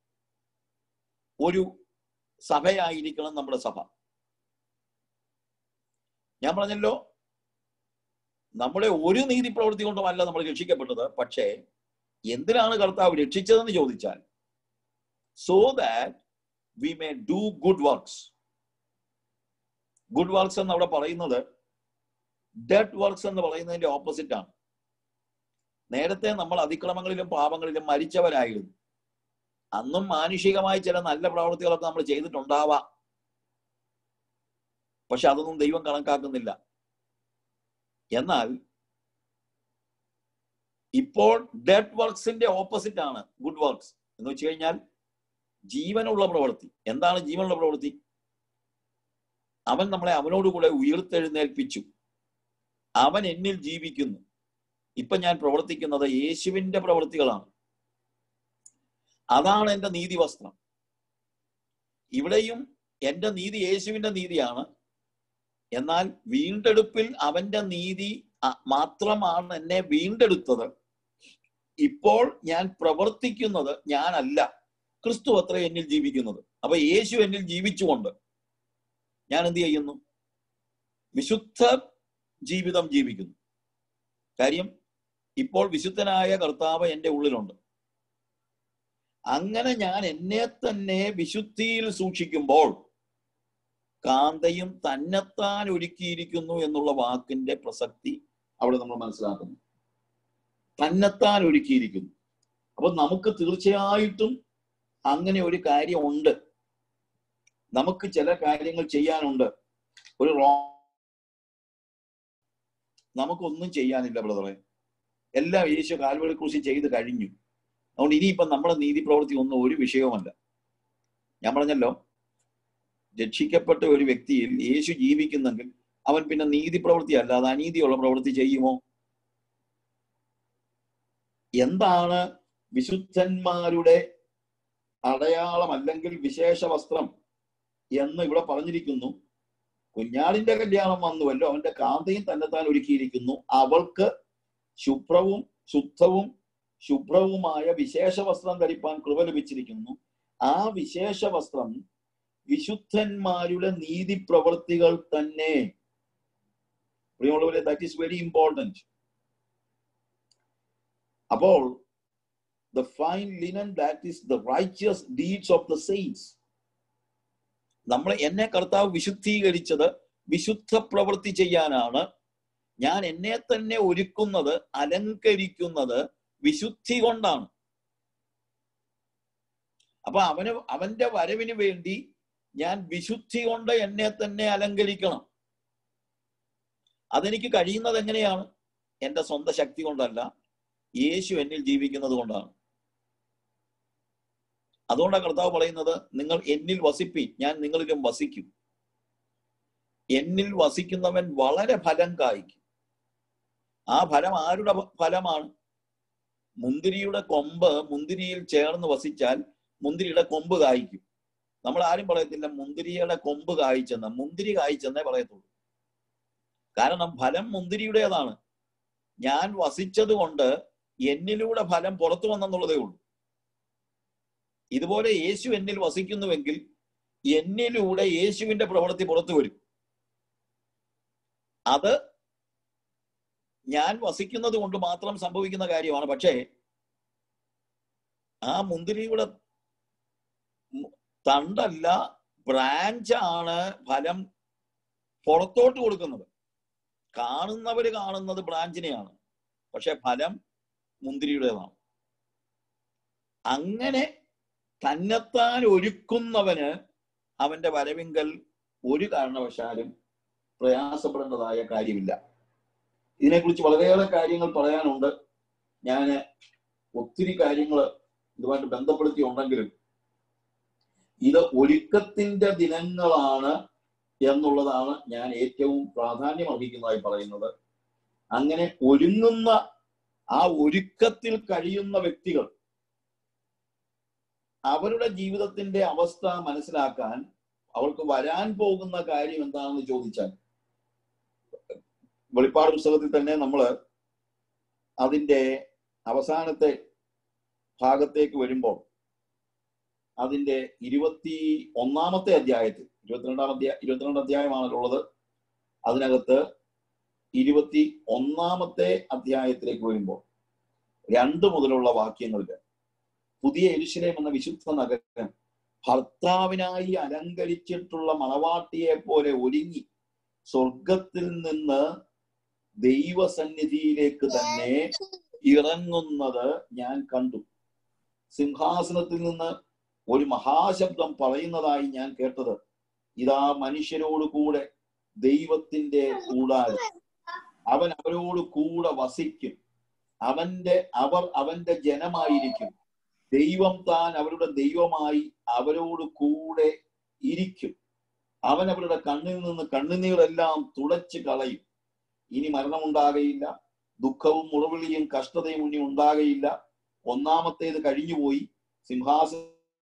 Speaker 1: ഒരു സഭയായിരിക്കണം നമ്മുടെ സഭ. ഞാൻ പറഞ്ഞല്ലോ, നമ്മുടെ ഒരു നീതി പ്രവൃത്തി കൊണ്ടുമല്ല നമ്മൾ രക്ഷിക്കപ്പെട്ടത്. പക്ഷേ എന്തിനാണ് കർത്താവ് രക്ഷിച്ചതെന്ന് ചോദിച്ചാൽ so that we may do good works. Good works എന്ന് അവിടെ പറയുന്നത് ഡെഡ് വർക്ക്സ് എന്ന് പറയുന്നതിന്റെ ഓപ്പോസിറ്റ് ആണ്. നേരത്തെ നമ്മൾ അതിക്രമങ്ങളിലും പാപങ്ങളിലും മരിച്ചവരായിരുന്നു. അന്നും മാനുഷികമായി ചില നല്ല പ്രവൃത്തികളൊക്കെ നമ്മൾ ചെയ്തിട്ടുണ്ടാവാം. പക്ഷെ അതൊന്നും ദൈവം കണക്കാക്കുന്നില്ല. എന്നാൽ ഇപ്പോൾ ഡെഡ് വർക്ക്സിന്റെ ഓപ്പോസിറ്റ് ആണ് ഗുഡ് വർക്ക്സ് എന്ന് വെച്ച് കഴിഞ്ഞാൽ ജീവനുള്ള പ്രവൃത്തി. എന്താണ് ജീവനുള്ള പ്രവൃത്തി? അവൻ നമ്മളെ അവനോടുകൂടെ ഉയർത്തെഴുന്നേൽപ്പിച്ചു. അവൻ എന്നിൽ ജീവിക്കുന്നു. ഇപ്പൊ ഞാൻ പ്രവർത്തിക്കുന്നത് യേശുവിന്റെ പ്രവൃത്തികളാണ്. അതാണ് എന്റെ നീതി വസ്ത്രം. ഇവിടെയും എന്റെ നീതി യേശുവിന്റെ നീതിയാണ്. എന്നാൽ വീണ്ടെടുപ്പിൽ അവന്റെ നീതി മാത്രമാണ് എന്നെ വീണ്ടെടുത്തത്. ഇപ്പോൾ ഞാൻ പ്രവർത്തിക്കുന്നത് ഞാനല്ല, ക്രിസ്തു അത്ര എന്നിൽ ജീവിക്കുന്നത്. അപ്പൊ യേശു എന്നിൽ ജീവിച്ചുകൊണ്ട് ഞാൻ എന്ത് ചെയ്യുന്നു? വിശുദ്ധ ജീവിതം ജീവിക്കുന്നു. കാര്യം ഇപ്പോൾ വിശുദ്ധനായ കർത്താവ് എൻ്റെ ഉള്ളിലുണ്ട്. അങ്ങനെ ഞാൻ എന്നെ തന്നെ വിശുദ്ധിയിൽ സൂക്ഷിക്കുമ്പോൾ കാന്തയും തന്നെത്താൻ ഒരുക്കിയിരിക്കുന്നു എന്നുള്ള വാക്കിന്റെ പ്രസക്തി അവിടെ നമ്മൾ മനസ്സിലാക്കുന്നു. തന്നെത്താൻ ഒരുക്കിയിരിക്കുന്നു. അപ്പൊ നമുക്ക് തീർച്ചയായിട്ടും അങ്ങനെ ഒരു കാര്യമുണ്ട്. നമുക്ക് ചില കാര്യങ്ങൾ ചെയ്യാനുണ്ട്. നമുക്കൊന്നും ചെയ്യാനില്ല ബ്രദറെ. എല്ലാം യേശു കാൽവരി ക്രൂശിൽ ചെയ്ത് കഴിഞ്ഞു. അതുകൊണ്ട് ഇനിയിപ്പം നമ്മുടെ നീതി പ്രവൃത്തി ഒന്നും ഒരു വിഷയവുമല്ല. ഞാൻ പറഞ്ഞല്ലോ, രക്ഷിക്കപ്പെട്ട ഒരു വ്യക്തിയിൽ യേശു ജീവിക്കുന്നെങ്കിൽ അവൻ പിന്നെ നീതി പ്രവൃത്തി അല്ലാതെ അനീതിയുള്ള പ്രവൃത്തി ചെയ്യുമോ? എന്താണ് വിശുദ്ധന്മാരുടെ അടയാളം അല്ലെങ്കിൽ വിശേഷ വസ്ത്രം എന്ന് ഇവിടെ പറഞ്ഞിരിക്കുന്നു? കുഞ്ഞാടിന്റെ കല്യാണം വന്നുവല്ലോ, അവന്റെ കാന്തയും തന്നെത്താൻ ഒരുക്കിയിരിക്കുന്നു. അവൾക്ക് ശുഭ്രവും ശുദ്ധവും ശുഭ്രവുമായ വിശേഷ വസ്ത്രം ധരിപ്പാൻ കൃപ ലഭിച്ചിരിക്കുന്നു. ആ വിശേഷ വസ്ത്രം വിശുദ്ധന്മാരുടെ നീതി പ്രവൃത്തികൾ തന്നെ. പ്രിയമുള്ളവരെ, ദാറ്റ് ഈസ് വെരി ഇമ്പോർട്ടന്റ്. അപ്പോൾ the fine linen, that is the righteous deeds of the saints. എന്നെ കർത്താവ് വിശുദ്ധീകരിച്ചത് വിശുദ്ധ പ്രവൃത്തി ചെയ്യാനാണ്. ഞാൻ എന്നെ തന്നെ ഒരുക്കുന്നത്, അലങ്കരിക്കുന്നത് വിശുദ്ധി കൊണ്ടാണ്. അപ്പൊ അവന്റെ വരവിന് വേണ്ടി ഞാൻ വിശുദ്ധി കൊണ്ട് എന്നെ തന്നെ അലങ്കരിക്കണം. അതെനിക്ക് കഴിയുന്നത് എങ്ങനെയാണ്? എന്റെ സ്വന്തം ശക്തി കൊണ്ടല്ല, യേശു എന്നിൽ ജീവിക്കുന്നത് കൊണ്ടാണ്. അതുകൊണ്ടാണ് കർത്താവ് പറയുന്നത്, നിങ്ങൾ എന്നിൽ വസിപ്പി, ഞാൻ നിങ്ങളിലും വസിക്കും. എന്നിൽ വസിക്കുന്നവൻ വളരെ ഫലം കായ്ക്കും. ആ ഫലം ആരുടെ ഫലമാണ്? മുന്തിരിയുടെ കൊമ്പ് മുന്തിരിയിൽ ചേർന്ന് വസിച്ചാൽ മുന്തിരിയുടെ കൊമ്പ് കായ്ക്കും. നമ്മൾ ആരും പറയത്തില്ല മുന്തിരിയുടെ കൊമ്പ് കായ്ച്ചെന്ന്, മുന്തിരി കായ്ച്ചെന്നേ പറയത്തുള്ളൂ. കാരണം ഫലം മുന്തിരിയുടേതാണ്. ഞാൻ വസിച്ചത് കൊണ്ട് എന്നിലൂടെ ഫലം പുറത്തു വന്നെന്നുള്ളതേ ഉള്ളൂ. ഇതുപോലെ യേശു എന്നിൽ വസിക്കുന്നുവെങ്കിൽ എന്നിലൂടെ യേശുവിന്റെ പ്രവൃത്തി പുറത്തു വരും. അത് ഞാൻ വസിക്കുന്നത് കൊണ്ട് മാത്രം സംഭവിക്കുന്ന കാര്യമാണ്. പക്ഷേ ആ മുന്തിരിയുടെ തണ്ടല്ല, ബ്രാഞ്ചാണ് ഫലം പുറത്തോട്ട് കൊടുക്കുന്നത്. കാണുന്നവര് കാണുന്നത് ബ്രാഞ്ചിനെയാണ്, പക്ഷെ ഫലം മുന്തിരിയുടേതാണ്. അങ്ങനെ തന്നെത്താൻ ഒരുക്കുന്നവന് അവന്റെ വരവിങ്കൽ ഒരു കാരണവശാലും പ്രയാസപ്പെടേണ്ടതായ കാര്യമില്ല. ഇതിനെക്കുറിച്ച് വളരെയേറെ കാര്യങ്ങൾ പറയാനുണ്ട്. ഞാൻ ഒത്തിരി കാര്യങ്ങൾ ഇതുമായിട്ട് ബന്ധപ്പെടുത്തിയുണ്ടെങ്കിലും ഇത് ഒരുക്കത്തിന്റെ ദിനങ്ങളാണ് എന്നുള്ളതാണ് ഞാൻ ഏറ്റവും പ്രാധാന്യം അർഹിക്കുന്നതായി പറയുന്നത്. അങ്ങനെ ഒരുങ്ങുന്ന, ആ ഒരുക്കത്തിൽ കഴിയുന്ന വ്യക്തികൾ അവരുടെ ജീവിതത്തിന്റെ അവസ്ഥ മനസ്സിലാക്കാൻ അവർക്ക് വരാൻ പോകുന്ന കാര്യം എന്താണെന്ന് ചോദിച്ചാൽ, വെളിപ്പാട് പുസ്തകത്തിൽ തന്നെ നമ്മൾ അതിന്റെ അവസാനത്തെ ഭാഗത്തേക്ക് വരുമ്പോൾ അതിന്റെ 21-ാമത്തെ അധ്യായത്തിൽ, 22 അധ്യായമാണുള്ളത്. അതിനകത്ത് 21-ാമത്തെ അധ്യായത്തിലേക്ക് വരുമ്പോൾ 2 മുതലുള്ള വാക്യങ്ങളിൽ, പുതിയ യെരൂശലേം എന്ന വിശുദ്ധ നഗരം ഭർത്താവിനായി അലങ്കരിച്ചിട്ടുള്ള മണവാട്ടിയെ പോലെ ഒരുങ്ങി സ്വർഗത്തിൽ നിന്ന് ദൈവസന്നിധിയിലേക്ക് തന്നെ ഇറങ്ങുന്നത് ഞാൻ കണ്ടു. സിംഹാസനത്തിൽ നിന്ന് ഒരു മഹാശബ്ദം പറയുന്നതായി ഞാൻ കേട്ടത്, ഇതാ മനുഷ്യരോട് കൂടെ ദൈവത്തിന്റെ കൂടാരം, അവൻ അവരോട് കൂടെ വസിക്കും, അവർ അവന്റെ ജനമായിരിക്കും, ദൈവം താൻ അവരുടെ ദൈവമായി അവരോട് കൂടെ ഇരിക്കും. അവൻ അവരുടെ കണ്ണിൽ നിന്ന് കണ്ണുനീരെല്ലാം തുടച്ചു കളയും. ഇനി മരണമുണ്ടാകയില്ല, ദുഃഖവും മുറവിളിയും കഷ്ടതയും ഇനി ഉണ്ടാകയില്ല. ഒന്നാമത്തേത് കഴിഞ്ഞുപോയി. സിംഹാസന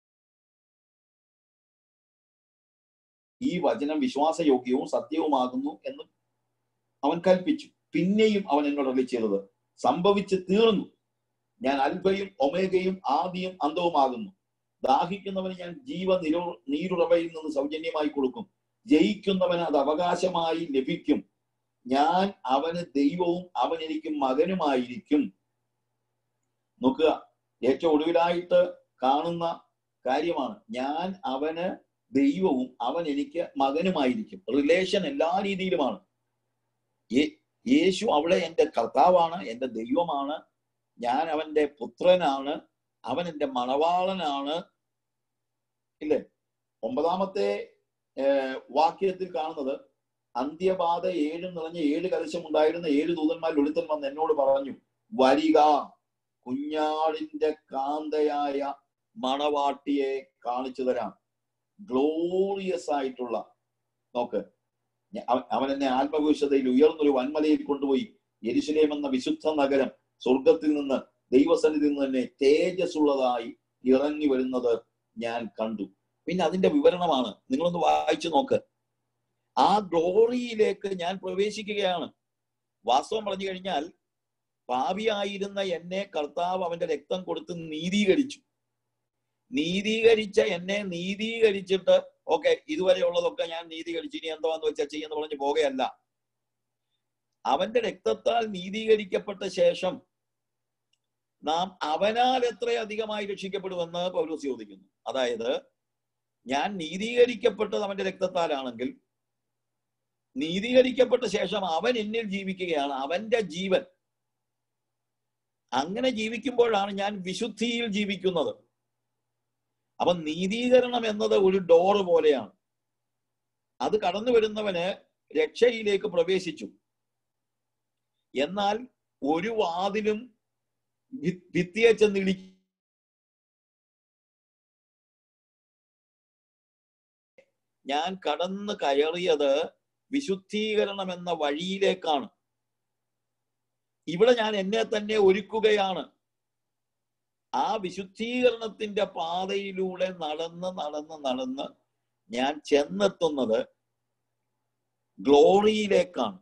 Speaker 1: ഈ വചനം വിശ്വാസയോഗ്യവും സത്യവുമാകുന്നു എന്ന് അവൻ കൽപ്പിച്ചു. പിന്നെയും അവൻ എന്നോട് അരുളി ചെയ്തത്, സംഭവിച്ച് തീർന്നു. ഞാൻ അൽഫയും ഒമേഗയും ആദിയും അന്തവുമാകുന്നു. ദാഹിക്കുന്നവന് ഞാൻ നീരുറവയിൽ നിന്ന് സൗജന്യമായി കൊടുക്കും. ജയിക്കുന്നവന് അത് അവകാശമായി ലഭിക്കും. ഞാൻ അവന് ദൈവവും അവൻ എനിക്ക് മകനുമായിരിക്കും. നോക്കുക, ഏറ്റവും ഒടുവിലായിട്ട് കാണുന്ന കാര്യമാണ്, ഞാൻ അവന് ദൈവവും അവൻ എനിക്ക് മകനുമായിരിക്കും. റിലേഷൻ എല്ലാ രീതിയിലുമാണ്. യേശു അവിടെ എൻ്റെ കർത്താവാണ്, എൻ്റെ ദൈവമാണ്, ഞാൻ അവന്റെ പുത്രനാണ്, അവൻ എൻ്റെ മണവാളനാണ്. ഇല്ലേ? 9-ാമത്തെ വാക്യത്തിൽ കാണുന്നത്, അന്ത്യബാധ 7 നിറഞ്ഞ 7 കലശം ഉണ്ടായിരുന്ന 7 ദൂതന്മാരിൽ ഒരുത്തൻ വന്ന് എന്നോട് പറഞ്ഞു, വരിക, കുഞ്ഞാടിന്റെ കാന്തയായ മണവാട്ടിയെ കാണിച്ചു തരാം. ഗ്ലോറിയസ് ആയിട്ടുള്ള, നോക്ക്, അവൻ എന്നെ ആത്മവിശുദ്ധയിൽ ഉയർന്നൊരു വൻമലയിൽ കൊണ്ടുപോയി യെരൂശലേം എന്ന വിശുദ്ധ നഗരം സ്വർഗത്തിൽ നിന്ന് ദൈവസന്നിധിയിൽ നിന്ന് തന്നെ തേജസ്സുള്ളതായി ഇറങ്ങി വരുന്നത് ഞാൻ കണ്ടു. പിന്നെ അതിന്റെ വിവരണമാണ്, നിങ്ങളൊന്ന് വായിച്ചു നോക്ക്. ആ ഗ്ലോറിയിലേക്ക് ഞാൻ പ്രവേശിക്കുകയാണ്. വാസ്തവം പറഞ്ഞു കഴിഞ്ഞാൽ, പാപിയായിരുന്ന എന്നെ കർത്താവ് അവന്റെ രക്തം കൊടുത്ത് നീതീകരിച്ച എന്നെ നീതീകരിച്ചിട്ട്, ഓക്കെ, ഇതുവരെ ഉള്ളതൊക്കെ ഞാൻ നീതീകരിച്ചു, ഇനി എന്താന്ന് വെച്ചാൽ ചെയ്യുന്ന പറഞ്ഞ് പോകുകയല്ല. അവന്റെ രക്തത്താൽ നീതീകരിക്കപ്പെട്ട ശേഷം നാം അവനാൽ എത്ര അധികമായി രക്ഷിക്കപ്പെടുമെന്ന് പൗലോസ് ചോദിക്കുന്നു. അതായത്, ഞാൻ നീതീകരിക്കപ്പെട്ടത് അവന്റെ രക്തത്താലാണെങ്കിൽ, നീതീകരിക്കപ്പെട്ട ശേഷം അവൻ എന്നിൽ ജീവിക്കുകയാണ്, അവന്റെ ജീവൻ. അങ്ങനെ ജീവിക്കുമ്പോഴാണ് ഞാൻ വിശുദ്ധിയിൽ ജീവിക്കുന്നത്. അപ്പൊ നീതീകരണം എന്നത് ഒരു ഡോറ് പോലെയാണ്. അത് കടന്നു വരുന്നവന് രക്ഷയിലേക്ക് പ്രവേശിച്ചു. എന്നാൽ ഒരു വാതിലും ഭിത്തിയെ ചെന്ന് ഞാൻ കടന്നു കയറിയത് വിശുദ്ധീകരണം എന്ന വഴിയിലേക്കാണ്. ഇവിടെ ഞാൻ എന്നെ തന്നെ ഒരുക്കുകയാണ്. ആ വിശുദ്ധീകരണത്തിന്റെ പാതയിലൂടെ നടന്ന് നടന്ന് നടന്ന് ഞാൻ ചെന്നെത്തുന്നത് ഗ്ലോറിയിലേക്കാണ്,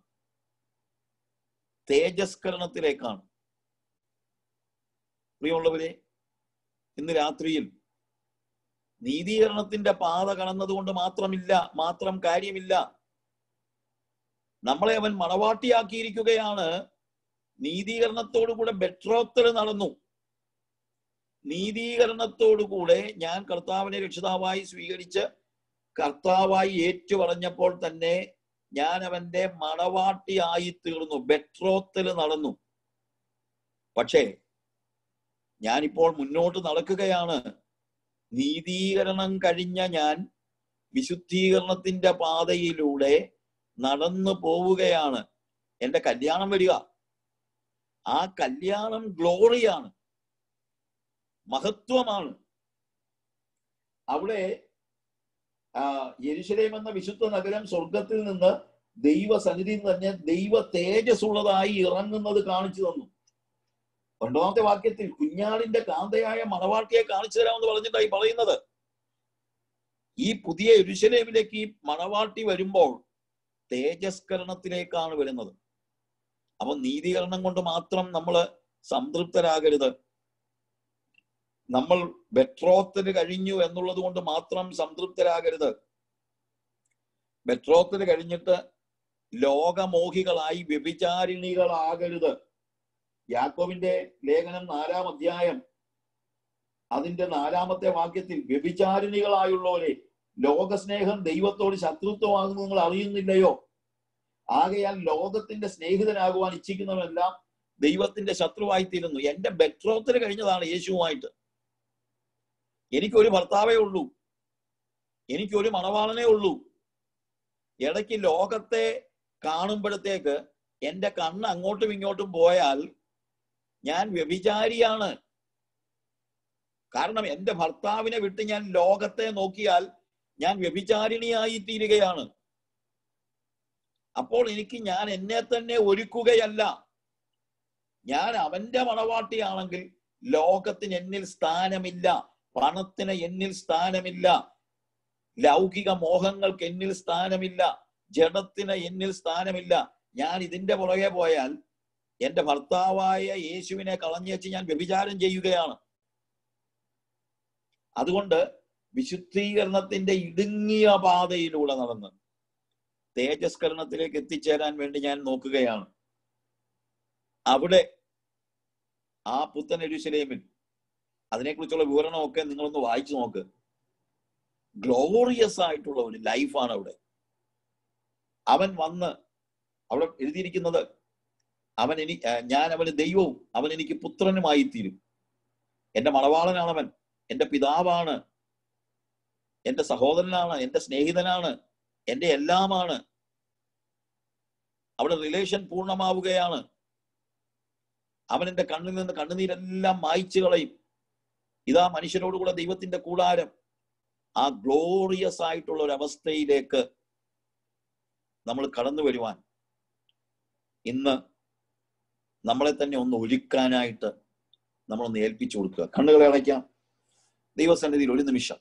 Speaker 1: തേജസ്കരണത്തിലേക്കാണ്. പ്രിയമുള്ളവരെ, ഇന്ന് രാത്രിയിൽ നീതീകരണത്തിന്റെ പാത കടന്നതുകൊണ്ട് മാത്രം കാര്യമില്ല. നമ്മളെ അവൻ മണവാട്ടിയാക്കിയിരിക്കുകയാണ്. നീതീകരണത്തോടുകൂടെ ബെട്രോത്തൽ നടന്നു. നീതീകരണത്തോടുകൂടെ ഞാൻ കർത്താവിനെ രക്ഷിതാവായി സ്വീകരിച്ച് കർത്താവായി ഏറ്റുപറഞ്ഞപ്പോൾ തന്നെ ഞാൻ അവന്റെ മണവാട്ടിയായി തീർന്നു. ബെട്രോത്തൽ നടന്നു. പക്ഷേ ഞാനിപ്പോൾ മുന്നോട്ട് നടക്കുകയാണ്. നീതീകരണം കഴിഞ്ഞ ഞാൻ വിശുദ്ധീകരണത്തിന്റെ പാതയിലൂടെ നടന്നു പോവുകയാണ്. എന്റെ കല്യാണം വരിക. ആ കല്യാണം ഗ്ലോറിയാണ്, മഹത്വമാണ്. അവിടെ യെരുശലേം എന്ന വിശുദ്ധ നഗരം സ്വർഗത്തിൽ നിന്ന് ദൈവസന്നിധിയിൽ തന്നെ ദൈവ തേജസ്സുള്ളതായി ഇറങ്ങുന്നത് കാണിച്ചു തന്നു. 2ാമത്തെ വാക്യത്തിൽ കുഞ്ഞാടിന്റെ കാന്തയായ മണവാട്ടിയെ കാണിച്ചു തരാമെന്ന് പറഞ്ഞിട്ടായി പറയുന്നത്. ഈ പുതിയ യെരുശലേമിലേക്ക് ഈ മണവാട്ടി വരുമ്പോൾ തേജസ്കരണത്തിലേക്കാണ് വരുന്നത്. അപ്പൊ നീതീകരണം കൊണ്ട് മാത്രം നമ്മൾ സംതൃപ്തരാകരുത്. നമ്മൾ ബെട്രോത്തല് കഴിഞ്ഞു എന്നുള്ളത് കൊണ്ട് മാത്രം സംതൃപ്തരാകരുത്. ബെട്രോത്തല് കഴിഞ്ഞിട്ട് ലോകമോഹികളായി വ്യഭിചാരിണികളാകരുത്. യാക്കോബിന്റെ ലേഖനം 4-ാം അധ്യായം അതിന്റെ 4-ാമത്തെ വാക്യത്തിൽ വ്യഭിചാരിണികളായുള്ളവരെ, ലോകസ്നേഹം ദൈവത്തോട് ശത്രുത്വമാകുന്നു നിങ്ങൾ അറിയുന്നില്ലയോ? ആകയാൽ ലോകത്തിന്റെ സ്നേഹിതനാകുവാൻ ഇച്ഛിക്കുന്നവരെല്ലാം ദൈവത്തിന്റെ ശത്രുവായിത്തീരുന്നു. എന്റെ ബെട്രോത്തല് കഴിഞ്ഞതാണ് യേശുവുമായിട്ട്. എനിക്കൊരു ഭർത്താവേ ഉള്ളൂ, എനിക്കൊരു മണവാളനേ ഉള്ളൂ. ഇടയ്ക്ക് ലോകത്തെ കാണുമ്പോഴത്തേക്ക് എന്റെ കണ്ണ് അങ്ങോട്ടും ഇങ്ങോട്ടും പോയാൽ ഞാൻ വ്യഭിചാരിയാണ്. കാരണം എന്റെ ഭർത്താവിനെ വിട്ട് ഞാൻ ലോകത്തെ നോക്കിയാൽ ഞാൻ വ്യഭിചാരിണിയായി തീരുകയാണ്. അപ്പോൾ ഞാൻ എന്നെ തന്നെ ഒരുക്കുകയല്ല. ഞാൻ അവന്റെ മണവാട്ടിയാണെങ്കിൽ ലോകത്തിന് എന്നിൽ സ്ഥാനമില്ല, പണത്തിന് എന്നിൽ സ്ഥാനമില്ല, ലൗകിക മോഹങ്ങൾക്ക് എന്നിൽ സ്ഥാനമില്ല, ജഡത്തിന് എന്നിൽ സ്ഥാനമില്ല. ഞാൻ ഇതിന്റെ പുറകെ പോയാൽ എന്റെ ഭർത്താവായ യേശുവിനെ കളഞ്ഞേച്ച് ഞാൻ വ്യഭിചാരം ചെയ്യുകയാണ്. അതുകൊണ്ട് വിശുദ്ധീകരണത്തിന്റെ ഇടുങ്ങിയ പാതയിലൂടെ നടന്ന് തേജസ്കരണത്തിലേക്ക് എത്തിച്ചേരാൻ വേണ്ടി ഞാൻ നോക്കുകയാണ്. അവിടെ ആ പുത്തൻ യെരുശലേമിൽ അതിനെക്കുറിച്ചുള്ള വിവരണമൊക്കെ നിങ്ങളൊന്ന് വായിച്ചു നോക്ക്. ഗ്ലോറിയസ് ആയിട്ടുള്ള ഒരു ലൈഫാണ് അവിടെ. അവൻ വന്ന് അവിടെ എഴുതിയിരിക്കുന്നത്, ഞാൻ അവന് ദൈവവും അവൻ എനിക്ക് പുത്രനുമായി തീരും. എന്റെ മണവാളനാണവൻ, എന്റെ പിതാവാണ്, എന്റെ സഹോദരനാണ്, എന്റെ സ്നേഹിതനാണ്, എന്റെ എല്ലാമാണ്. അവിടെ റിലേഷൻ പൂർണ്ണമാവുകയാണ്. അവൻ എന്റെ കണ്ണിൽ നിന്ന് കണ്ണുനീരെല്ലാം മായ്ച്ചു കളയും. ഇതാ മനുഷ്യരോടുകൂടെ ദൈവത്തിന്റെ കൂടാരം. ആ ഗ്ലോറിയസ് ആയിട്ടുള്ള ഒരു അവസ്ഥയിലേക്ക് നമ്മൾ കടന്നു വരുവാൻ ഇന്ന് നമ്മളെ തന്നെ ഒന്ന് ഒരുക്കാനായിട്ട് നമ്മളൊന്ന് ഏൽപ്പിച്ചു കൊടുക്കുക. കണ്ണുകളെ അടയ്ക്കാം. ദൈവസന്നിധിയിൽ ഒരു നിമിഷം.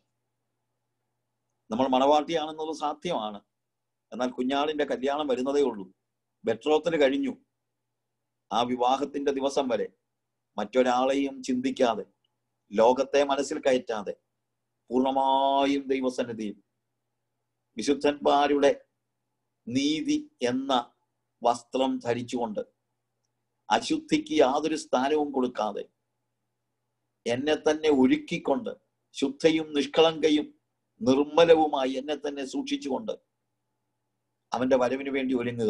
Speaker 1: നമ്മൾ മണവാട്ടിയാണെന്നത് സാധ്യമാണ്. എന്നാൽ കുഞ്ഞാടിന്റെ കല്യാണം വരുന്നതേ ഉള്ളൂ. ബെട്രോത്തല് കഴിഞ്ഞു. ആ വിവാഹത്തിന്റെ ദിവസം വരെ മറ്റൊരാളെയും ചിന്തിക്കാതെ, ലോകത്തെ മനസ്സിൽ കയറ്റാതെ, പൂർണ്ണമായും ദൈവസന്നിധിയിൽ വിശുദ്ധന്മാരുടെ നീതി എന്ന വസ്ത്രം ധരിച്ചുകൊണ്ട്, അശുദ്ധിക്ക് യാതൊരു സ്ഥാനവും കൊടുക്കാതെ, എന്നെ തന്നെ ഒരുക്കിക്കൊണ്ട്, ശുദ്ധയും നിഷ്കളങ്കയും നിർമ്മലവുമായി എന്നെ തന്നെ സൂക്ഷിച്ചുകൊണ്ട് അവന്റെ വരവിന് വേണ്ടി ഒരുങ്ങുക.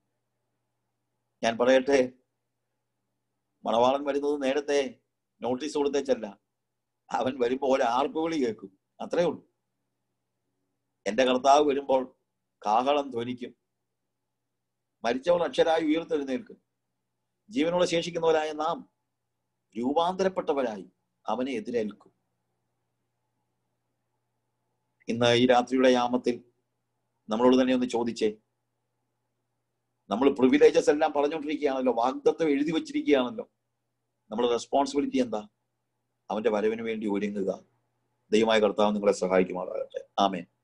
Speaker 1: ഞാൻ പറയട്ടെ, മണവാളൻ വരുന്നത് നേരത്തെ നോട്ടീസ് കൊടുത്തേച്ചല്ല. അവൻ വരുമ്പോൾ ഒരു ആർപ്പുവിളി കേൾക്കും, അത്രേ ഉള്ളൂ. എന്റെ കർത്താവ് വരുമ്പോൾ കാഹളം ധ്വനിക്കും. മരിച്ചവർ അക്ഷരായി ഉയർത്തെഴുന്നേൽക്കും. ജീവനോടെ ശേഷിക്കുന്നവരായ നാം രൂപാന്തരപ്പെട്ടവരായി അവനെ എതിരേൽക്കും. ഇന്ന് ഈ രാത്രിയുടെ യാമത്തിൽ നമ്മളോട് തന്നെ ഒന്ന് ചോദിച്ചേ. നമ്മൾ പ്രിവിലേജസ് എല്ലാം പറഞ്ഞുകൊണ്ടിരിക്കുകയാണല്ലോ, വാഗ്ദത്തം എഴുതി വച്ചിരിക്കുകയാണല്ലോ. നമ്മുടെ റെസ്പോൺസിബിലിറ്റി എന്താ? അവന്റെ വരവിന് വേണ്ടി ഒരുങ്ങുക. ദൈവമായ കർത്താവ് നിങ്ങളെ സഹായിക്കുമാറാകട്ടെ. ആമേൻ.